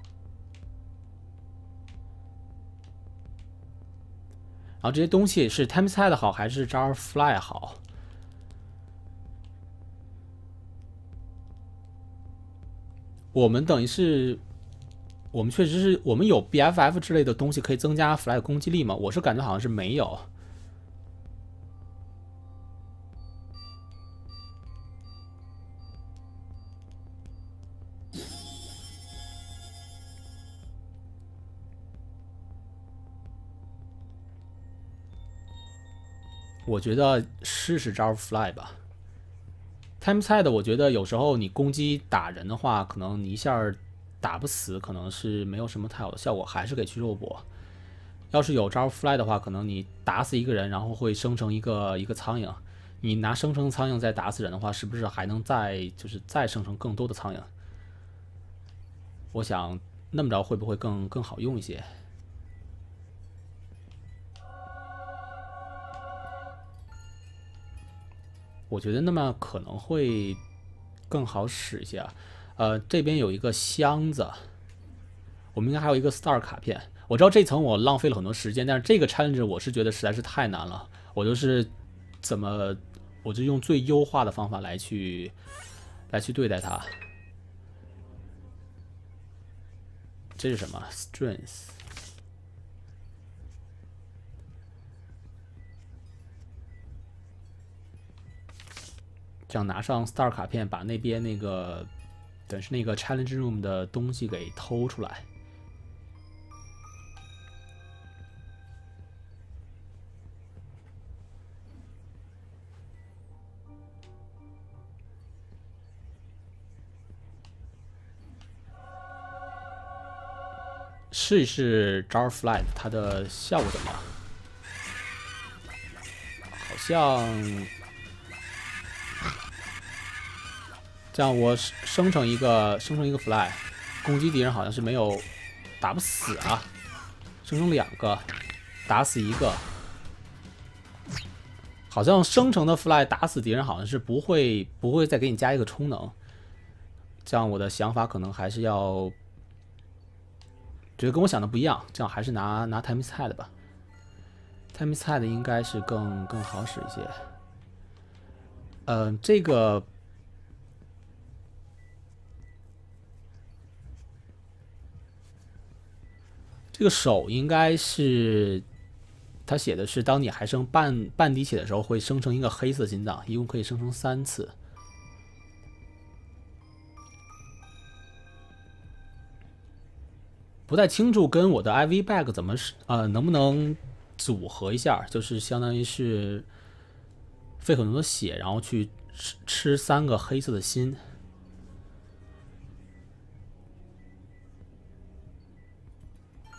S1: 然后这些东西是 Time's Head 好还是 Jar of Fly 好？我们等于是，我们确实是我们有 BFF 之类的东西可以增加 Fly 的攻击力吗？我是感觉好像是没有。我觉得试试 Jar of Fly 吧。Time's Head 我觉得有时候你攻击打人的话，可能你一下打不死，可能是没有什么太好的效果，还是可以去肉搏。要是有 Jar of Fly 的话，可能你打死一个人，然后会生成一个苍蝇。你拿生成苍蝇再打死人的话，是不是还能再生成更多的苍蝇？我想那么着会不会更好用一些？我觉得那么可能会更好使一些。这边有一个箱子，我们应该还有一个 Star 卡片。我知道这层我浪费了很多时间，但是这个 challenge 我是觉得实在是太难了。我就用最优化的方法来去对待它。这是什么 ？Strength。这样拿上 Star 卡片，把那边那个等于是那个 Challenge Room 的东西给偷出来。试一试 Jar of Fly 它的效果怎么样？好像这样我生成一个 Fly， 攻击敌人好像是没有打不死啊，生成2个，打死1个。好像生成的 Fly 打死敌人好像是不会再给你加一个充能。这样我的想法可能还是要。觉得跟我想的不一样，这样还是拿 Time's Head 吧。Time's Head 应该是更好使一些。这个手应该是，他写的是，当你还剩半滴血的时候，会生成一个黑色心脏，一共可以生成3次。不太清楚跟我的 IV bag 怎么能不能组合一下，就是相当于是费很多的血，然后去吃3个黑色的心。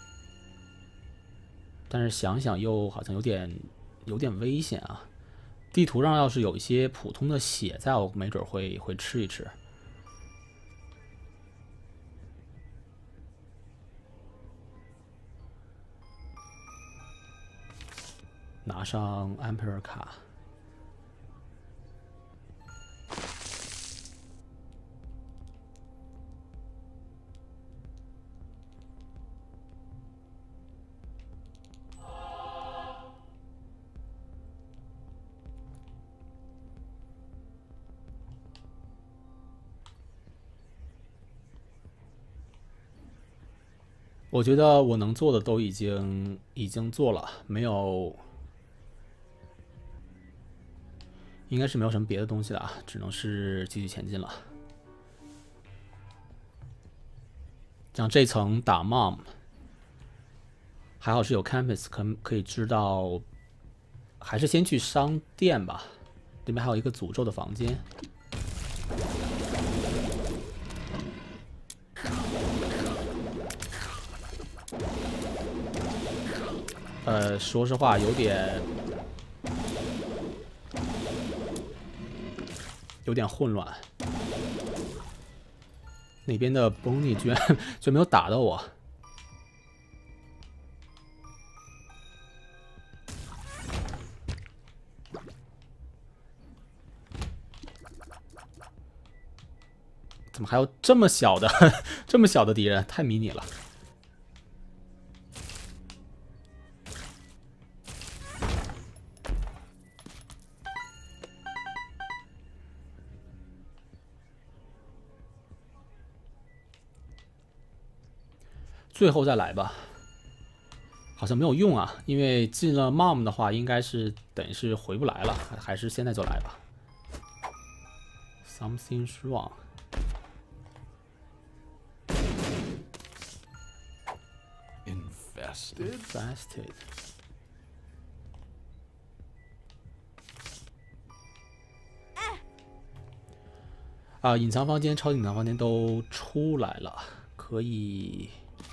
S1: 但是想想又好像有点危险啊。 地图上要是有一些普通的血在，我没准会吃一吃。拿上 Emperor 卡。我觉得我能做的都已经做了，没有，应该是没有什么别的东西了啊，只能是继续前进了。像这层打 Mom， 还好是有 Campus 可以知道，还是先去商店吧。这边还有一个诅咒的房间。说实话有点混乱。那边的 Bonnie 居然没有打到我。怎么还有这么小的这么小的敌人？太迷你了。最后再来吧，好像没有用啊，因为进了 Mom 的话，应该是等于是回不来了，还是现在就来吧。Something's wrong. Infested. 啊，隐藏房间、超级隐藏房间都出来了，可以。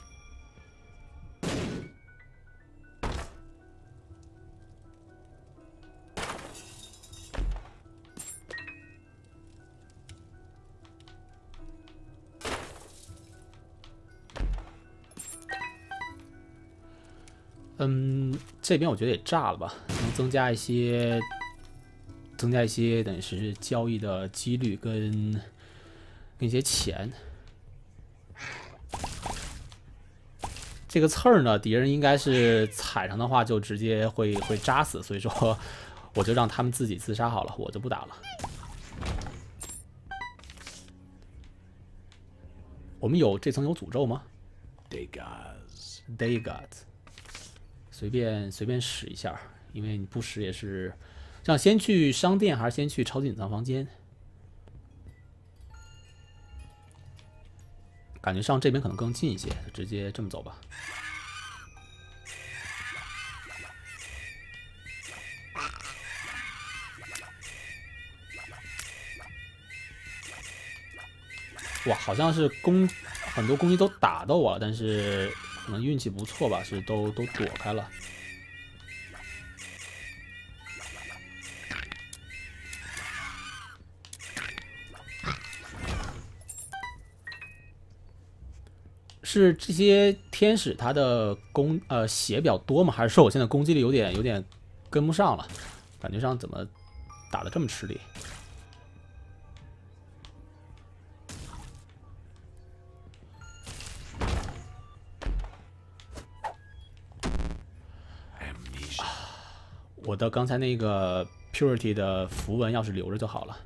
S1: 这边我觉得也炸了吧，能增加一些等于是交易的几率跟一些钱。这个刺儿呢，敌人应该是踩上的话就直接会扎死，所以说我就让他们自己自杀好了，我就不打了。我们这层有诅咒吗 ？Day Gods。随便使一下，因为你不使也是。这样先去商店还是先去超级隐藏房间？感觉上这边可能更近一些，直接这么走吧。哇，好像是很多攻击都打到我了，但是可能运气不错吧，是都躲开了。是这些天使他的血比较多吗？还是说我现在攻击力有点跟不上了？感觉上怎么打得这么吃力？我的刚才那个 Purity 的符文要是留着就好了。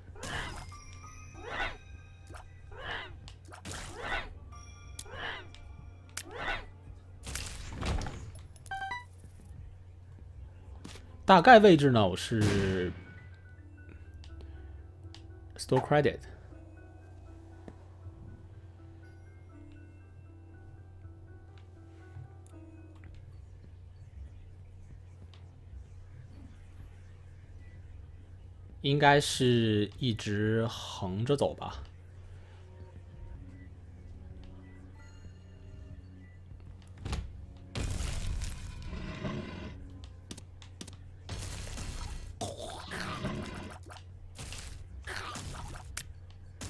S1: 大概位置呢，我是 Store Credit。应该是一直横着走吧。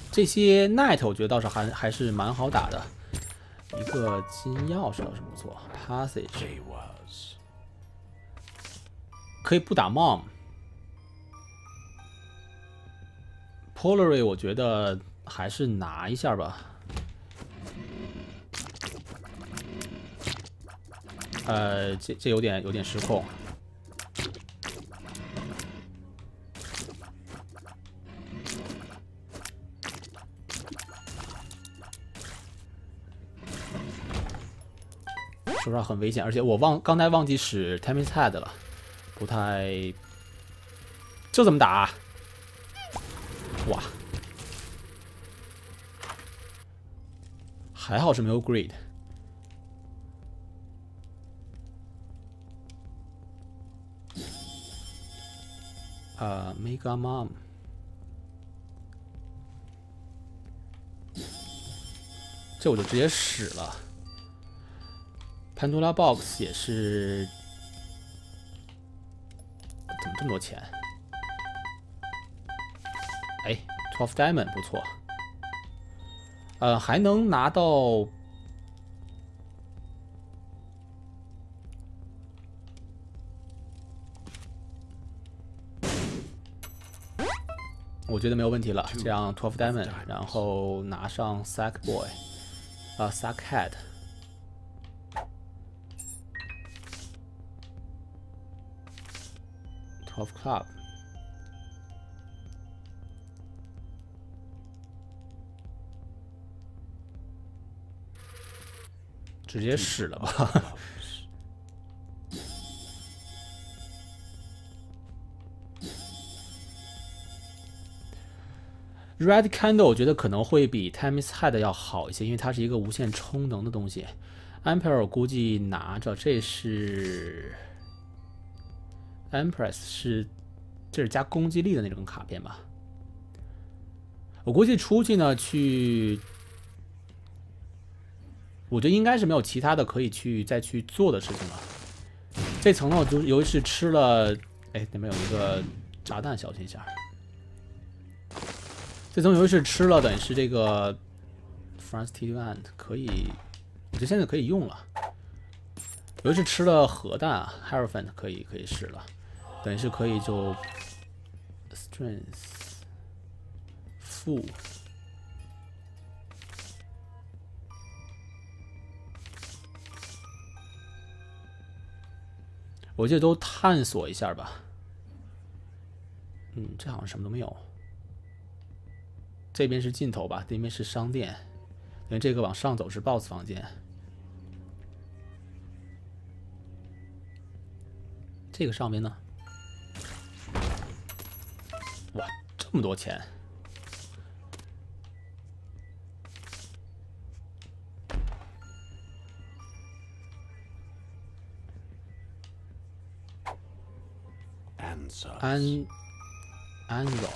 S1: 这些 Knight 我觉得倒是还是蛮好打的。一个金钥匙倒是不错 ，Passage 可以不打 Mom。Polary 我觉得还是拿一下吧。这有点失控。说实话很危险，而且我刚才忘记使 Tammy's Head 了，不太。这怎么打啊？哇！还好是没有 Greed。Mega Mom。这我就直接使了。Pandora Box 也是，怎么这么多钱？哎 ，12 Diamond 不错。还能拿到，我觉得没有问题了。这样12 Diamond， 然后拿上 Sack Boy， Sack Head。12 Club， 直接使了吧。Red Candle 我觉得可能会比 Tammy's Head 要好一些，因为它是一个无限充能的东西。Emperor 估计拿着，这是。Empress 这是加攻击力的那种卡片吧？我估计出去呢，我觉得应该是没有其他的可以再去做的事情了。这层呢，我就尤其是吃了，哎，那边有一个炸弹，小心一下。这层尤其是吃了，等于是这个 France T1 可以，我觉得现在可以用了。尤其是吃了核弹啊 ，Hierophant 可以使了。等于是可以就 strength 负，我记得都探索一下吧。这好像什么都没有。这边是尽头吧，那边是商店，因为这个往上走是 BOSS 房间。这个上面呢？哇，这么多钱！安若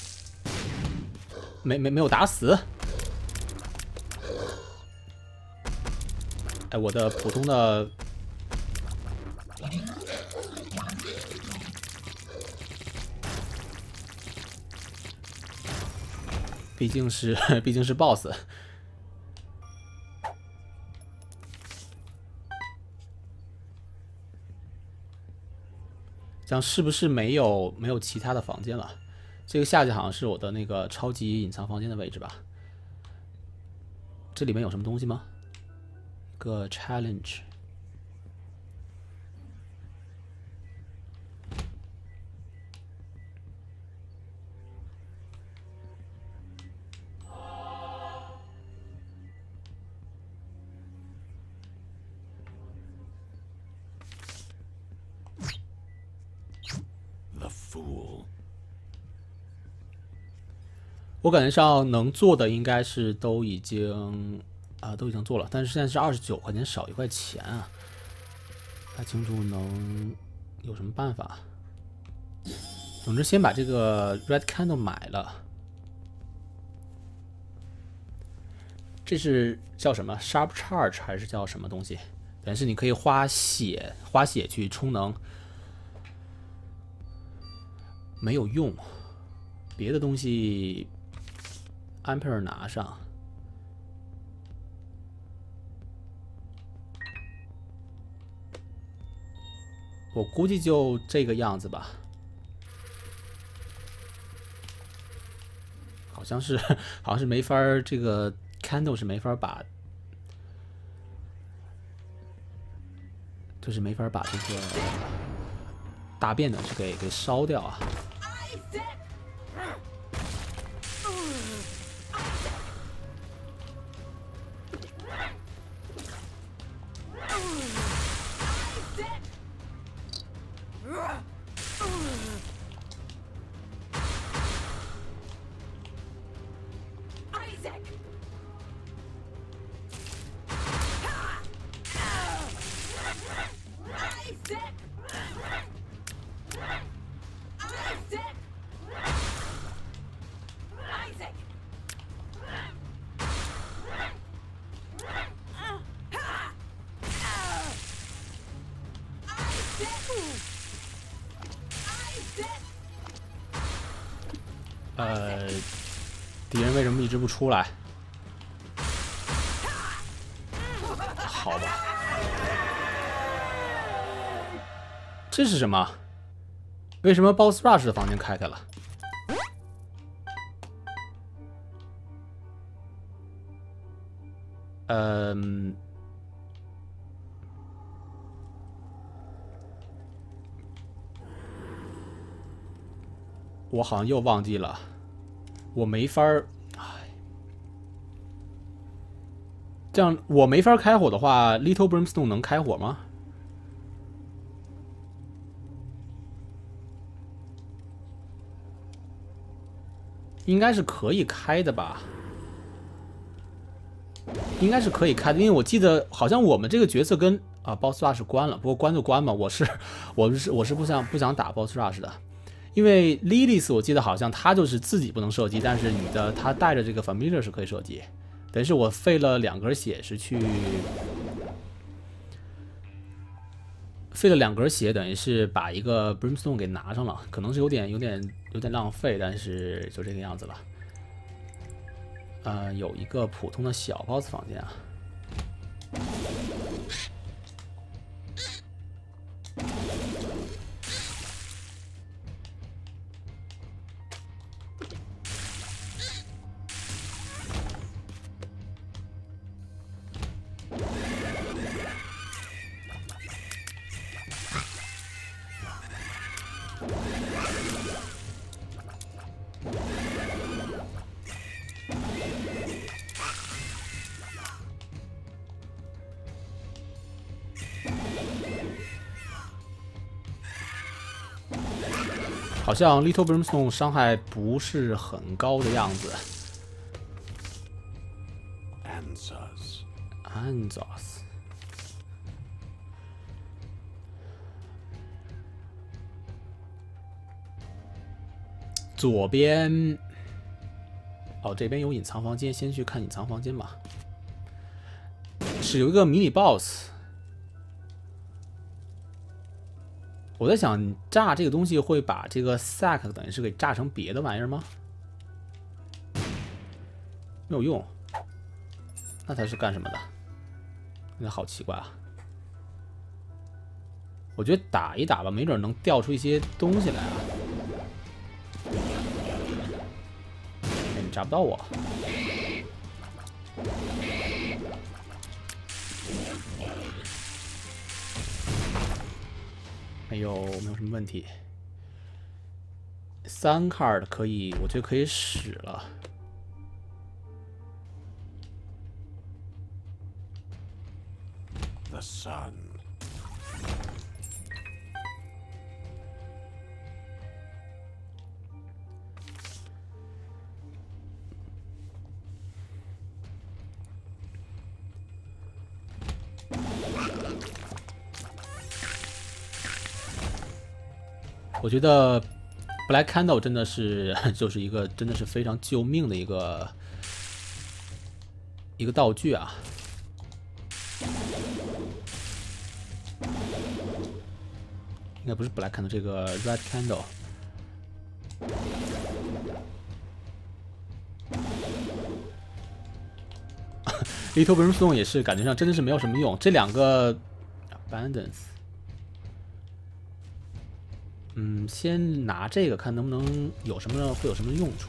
S1: 没有打死。哎，我的普通的。毕竟是 BOSS， 这样是不是没有其他的房间了？这个下去好像是我的那个超级隐藏房间的位置吧？这里面有什么东西吗？一个 challenge。我感觉上能做的应该是都已经做了，但是现在是29块钱，少1块钱啊！不太清楚能有什么办法。总之，先把这个 Red Candle 买了。这是叫什么 Sharp Charge 还是叫什么东西？等于是你可以花血去充能，没有用。别的东西安佩尔拿上。我估计就这个样子吧。好像是没法这个 candle 是没法把，就是没法把这个大便的是给烧掉啊。敌人为什么一直不出来？好吧，这是什么？为什么 Boss Rush 的房间开了？我好像又忘记了，我没法儿，这样我没法开火的话 ，Little Brimstone 能开火吗？应该是可以开的吧？应该是可以开的，因为我记得好像我们这个角色跟Boss Rush 关了，不过关就关吧，我是不想打 Boss Rush 的。因为 Lilith 我记得好像他就是自己不能射击，但是他带着这个 Familiar 是可以射击，等于是我费了2格血是去费了2格血，等于是把一个 Brimstone 给拿上了，可能是有点浪费，但是就这个样子了。有一个普通的小 boss 房间啊。好像 Little Brimstone 伤害不是很高的样子。Anzos。左边，这边有隐藏房间，先去看隐藏房间吧。是有一个迷你 boss。我在想，炸这个东西会把这个 sack 等于是给炸成别的玩意儿吗？没有用，那它是干什么的？那好奇怪啊！我觉得打一打吧，没准能掉出一些东西来啊！你炸不到我。没有什么问题。3 card 可以，我觉得可以使了。
S2: The sun.
S1: 我觉得 Black Candle 真的是就是一个真的是非常救命的一个道具啊！应该不是 Black Candle， 这个 Red Candle。 Little Brimstone 也是感觉上真的是没有什么用。这2个 Abundance， 先拿这个看能不能会有什么用处。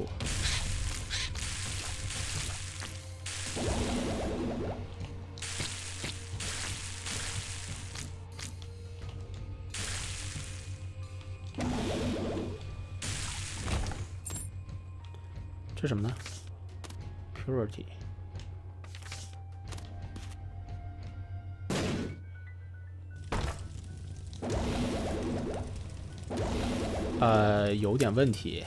S1: 这是什么呢 ？Purity。有点问题。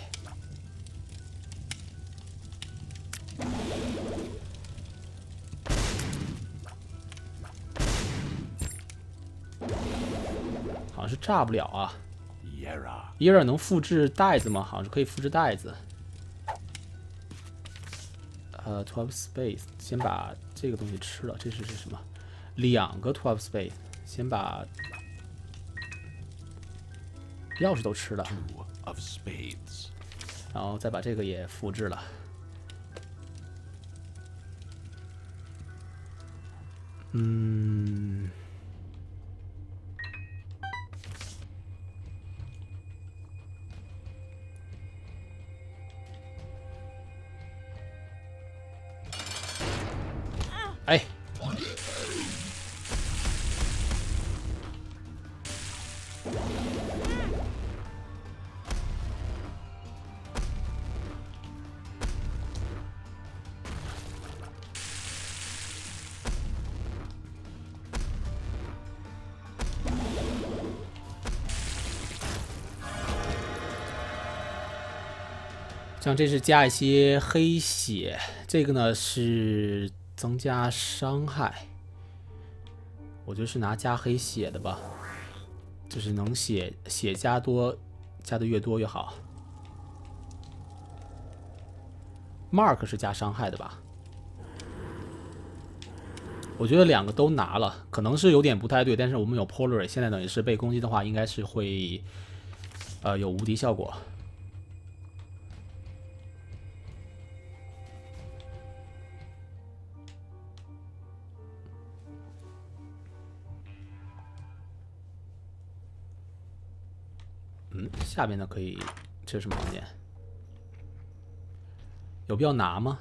S1: 好像是炸不了啊。Era 能复制袋子吗？好像是可以复制袋子。12 space， 先把这个东西吃了。这是什么？2个12 space， 先把钥匙都吃了，然后再把这个也复制了。哎，像这是加一些黑血，这个呢是增加伤害。我就是拿加黑血的吧，就是能血加的越多越好。Mark 是加伤害的吧？我觉得2个都拿了，可能是有点不太对，但是我们有 Polar， 现在等于是被攻击的话，应该是会有无敌效果。下面的可以，这是什么房间？有必要拿吗？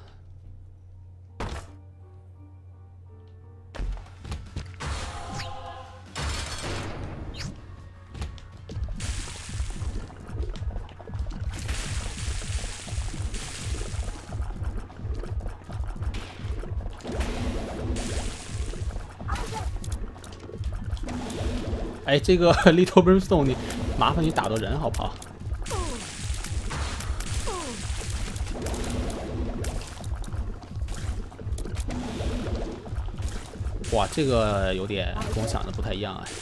S1: 哎，这个 Little Brimstone， 你麻烦你打到人好不好？哇，这个有点跟我想的不太一样哎。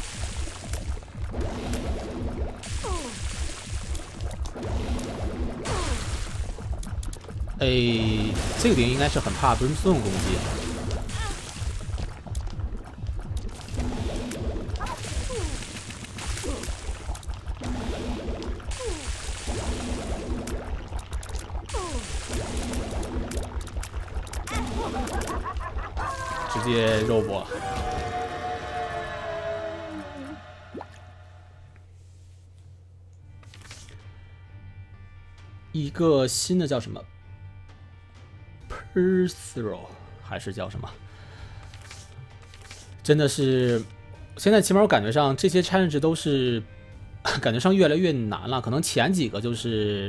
S1: 哎，这个点应该是很怕 Brimstone 攻击。直接肉搏。一个新的叫什么 Perthro 还是叫什么？真的是，现在起码我感觉上这些 challenge 都是感觉上越来越难了。可能前几个就是，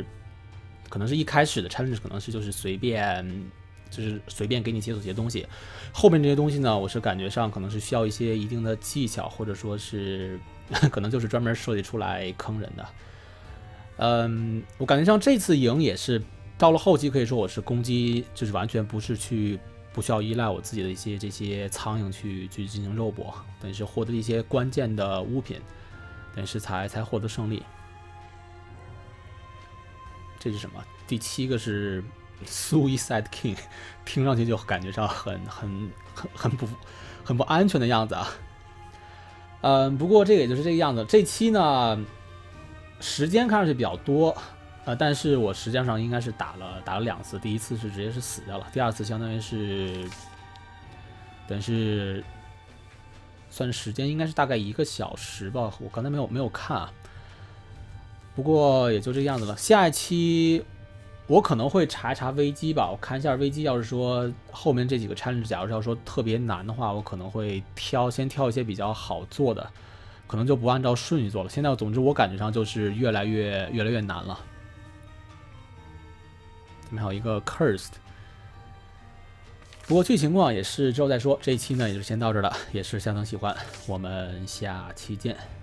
S1: 可能是一开始的 challenge 可能是就是随便给你解锁些东西，后面这些东西呢，我是感觉上可能是需要一些一定的技巧，或者说是可能就是专门设计出来坑人的。我感觉像这次赢也是到了后期，可以说我是攻击，就是完全不需要依赖我自己的这些苍蝇去进行肉搏，等于是获得一些关键的物品，等于是才获得胜利。这是什么？第7个是 Suicide King， 听上去就感觉上很不安全的样子啊。不过这个也就是这个样子。这期呢，时间看上去比较多，但是我实际上应该是打了2次，第1次是直接是死掉了，第2次相当于是但是算时间应该是大概1个小时吧，我刚才没有看啊。不过也就这样子了。下一期我可能会查一查危机吧，我看一下危机。要是说后面这几个 challenge， 假如是要说特别难的话，我可能会先挑一些比较好做的，可能就不按照顺序做了。现在总之我感觉上就是越来越难了。这边还有一个 cursed， 不过具体情况也是之后再说。这一期呢也就先到这儿了，也是相当喜欢，我们下期见。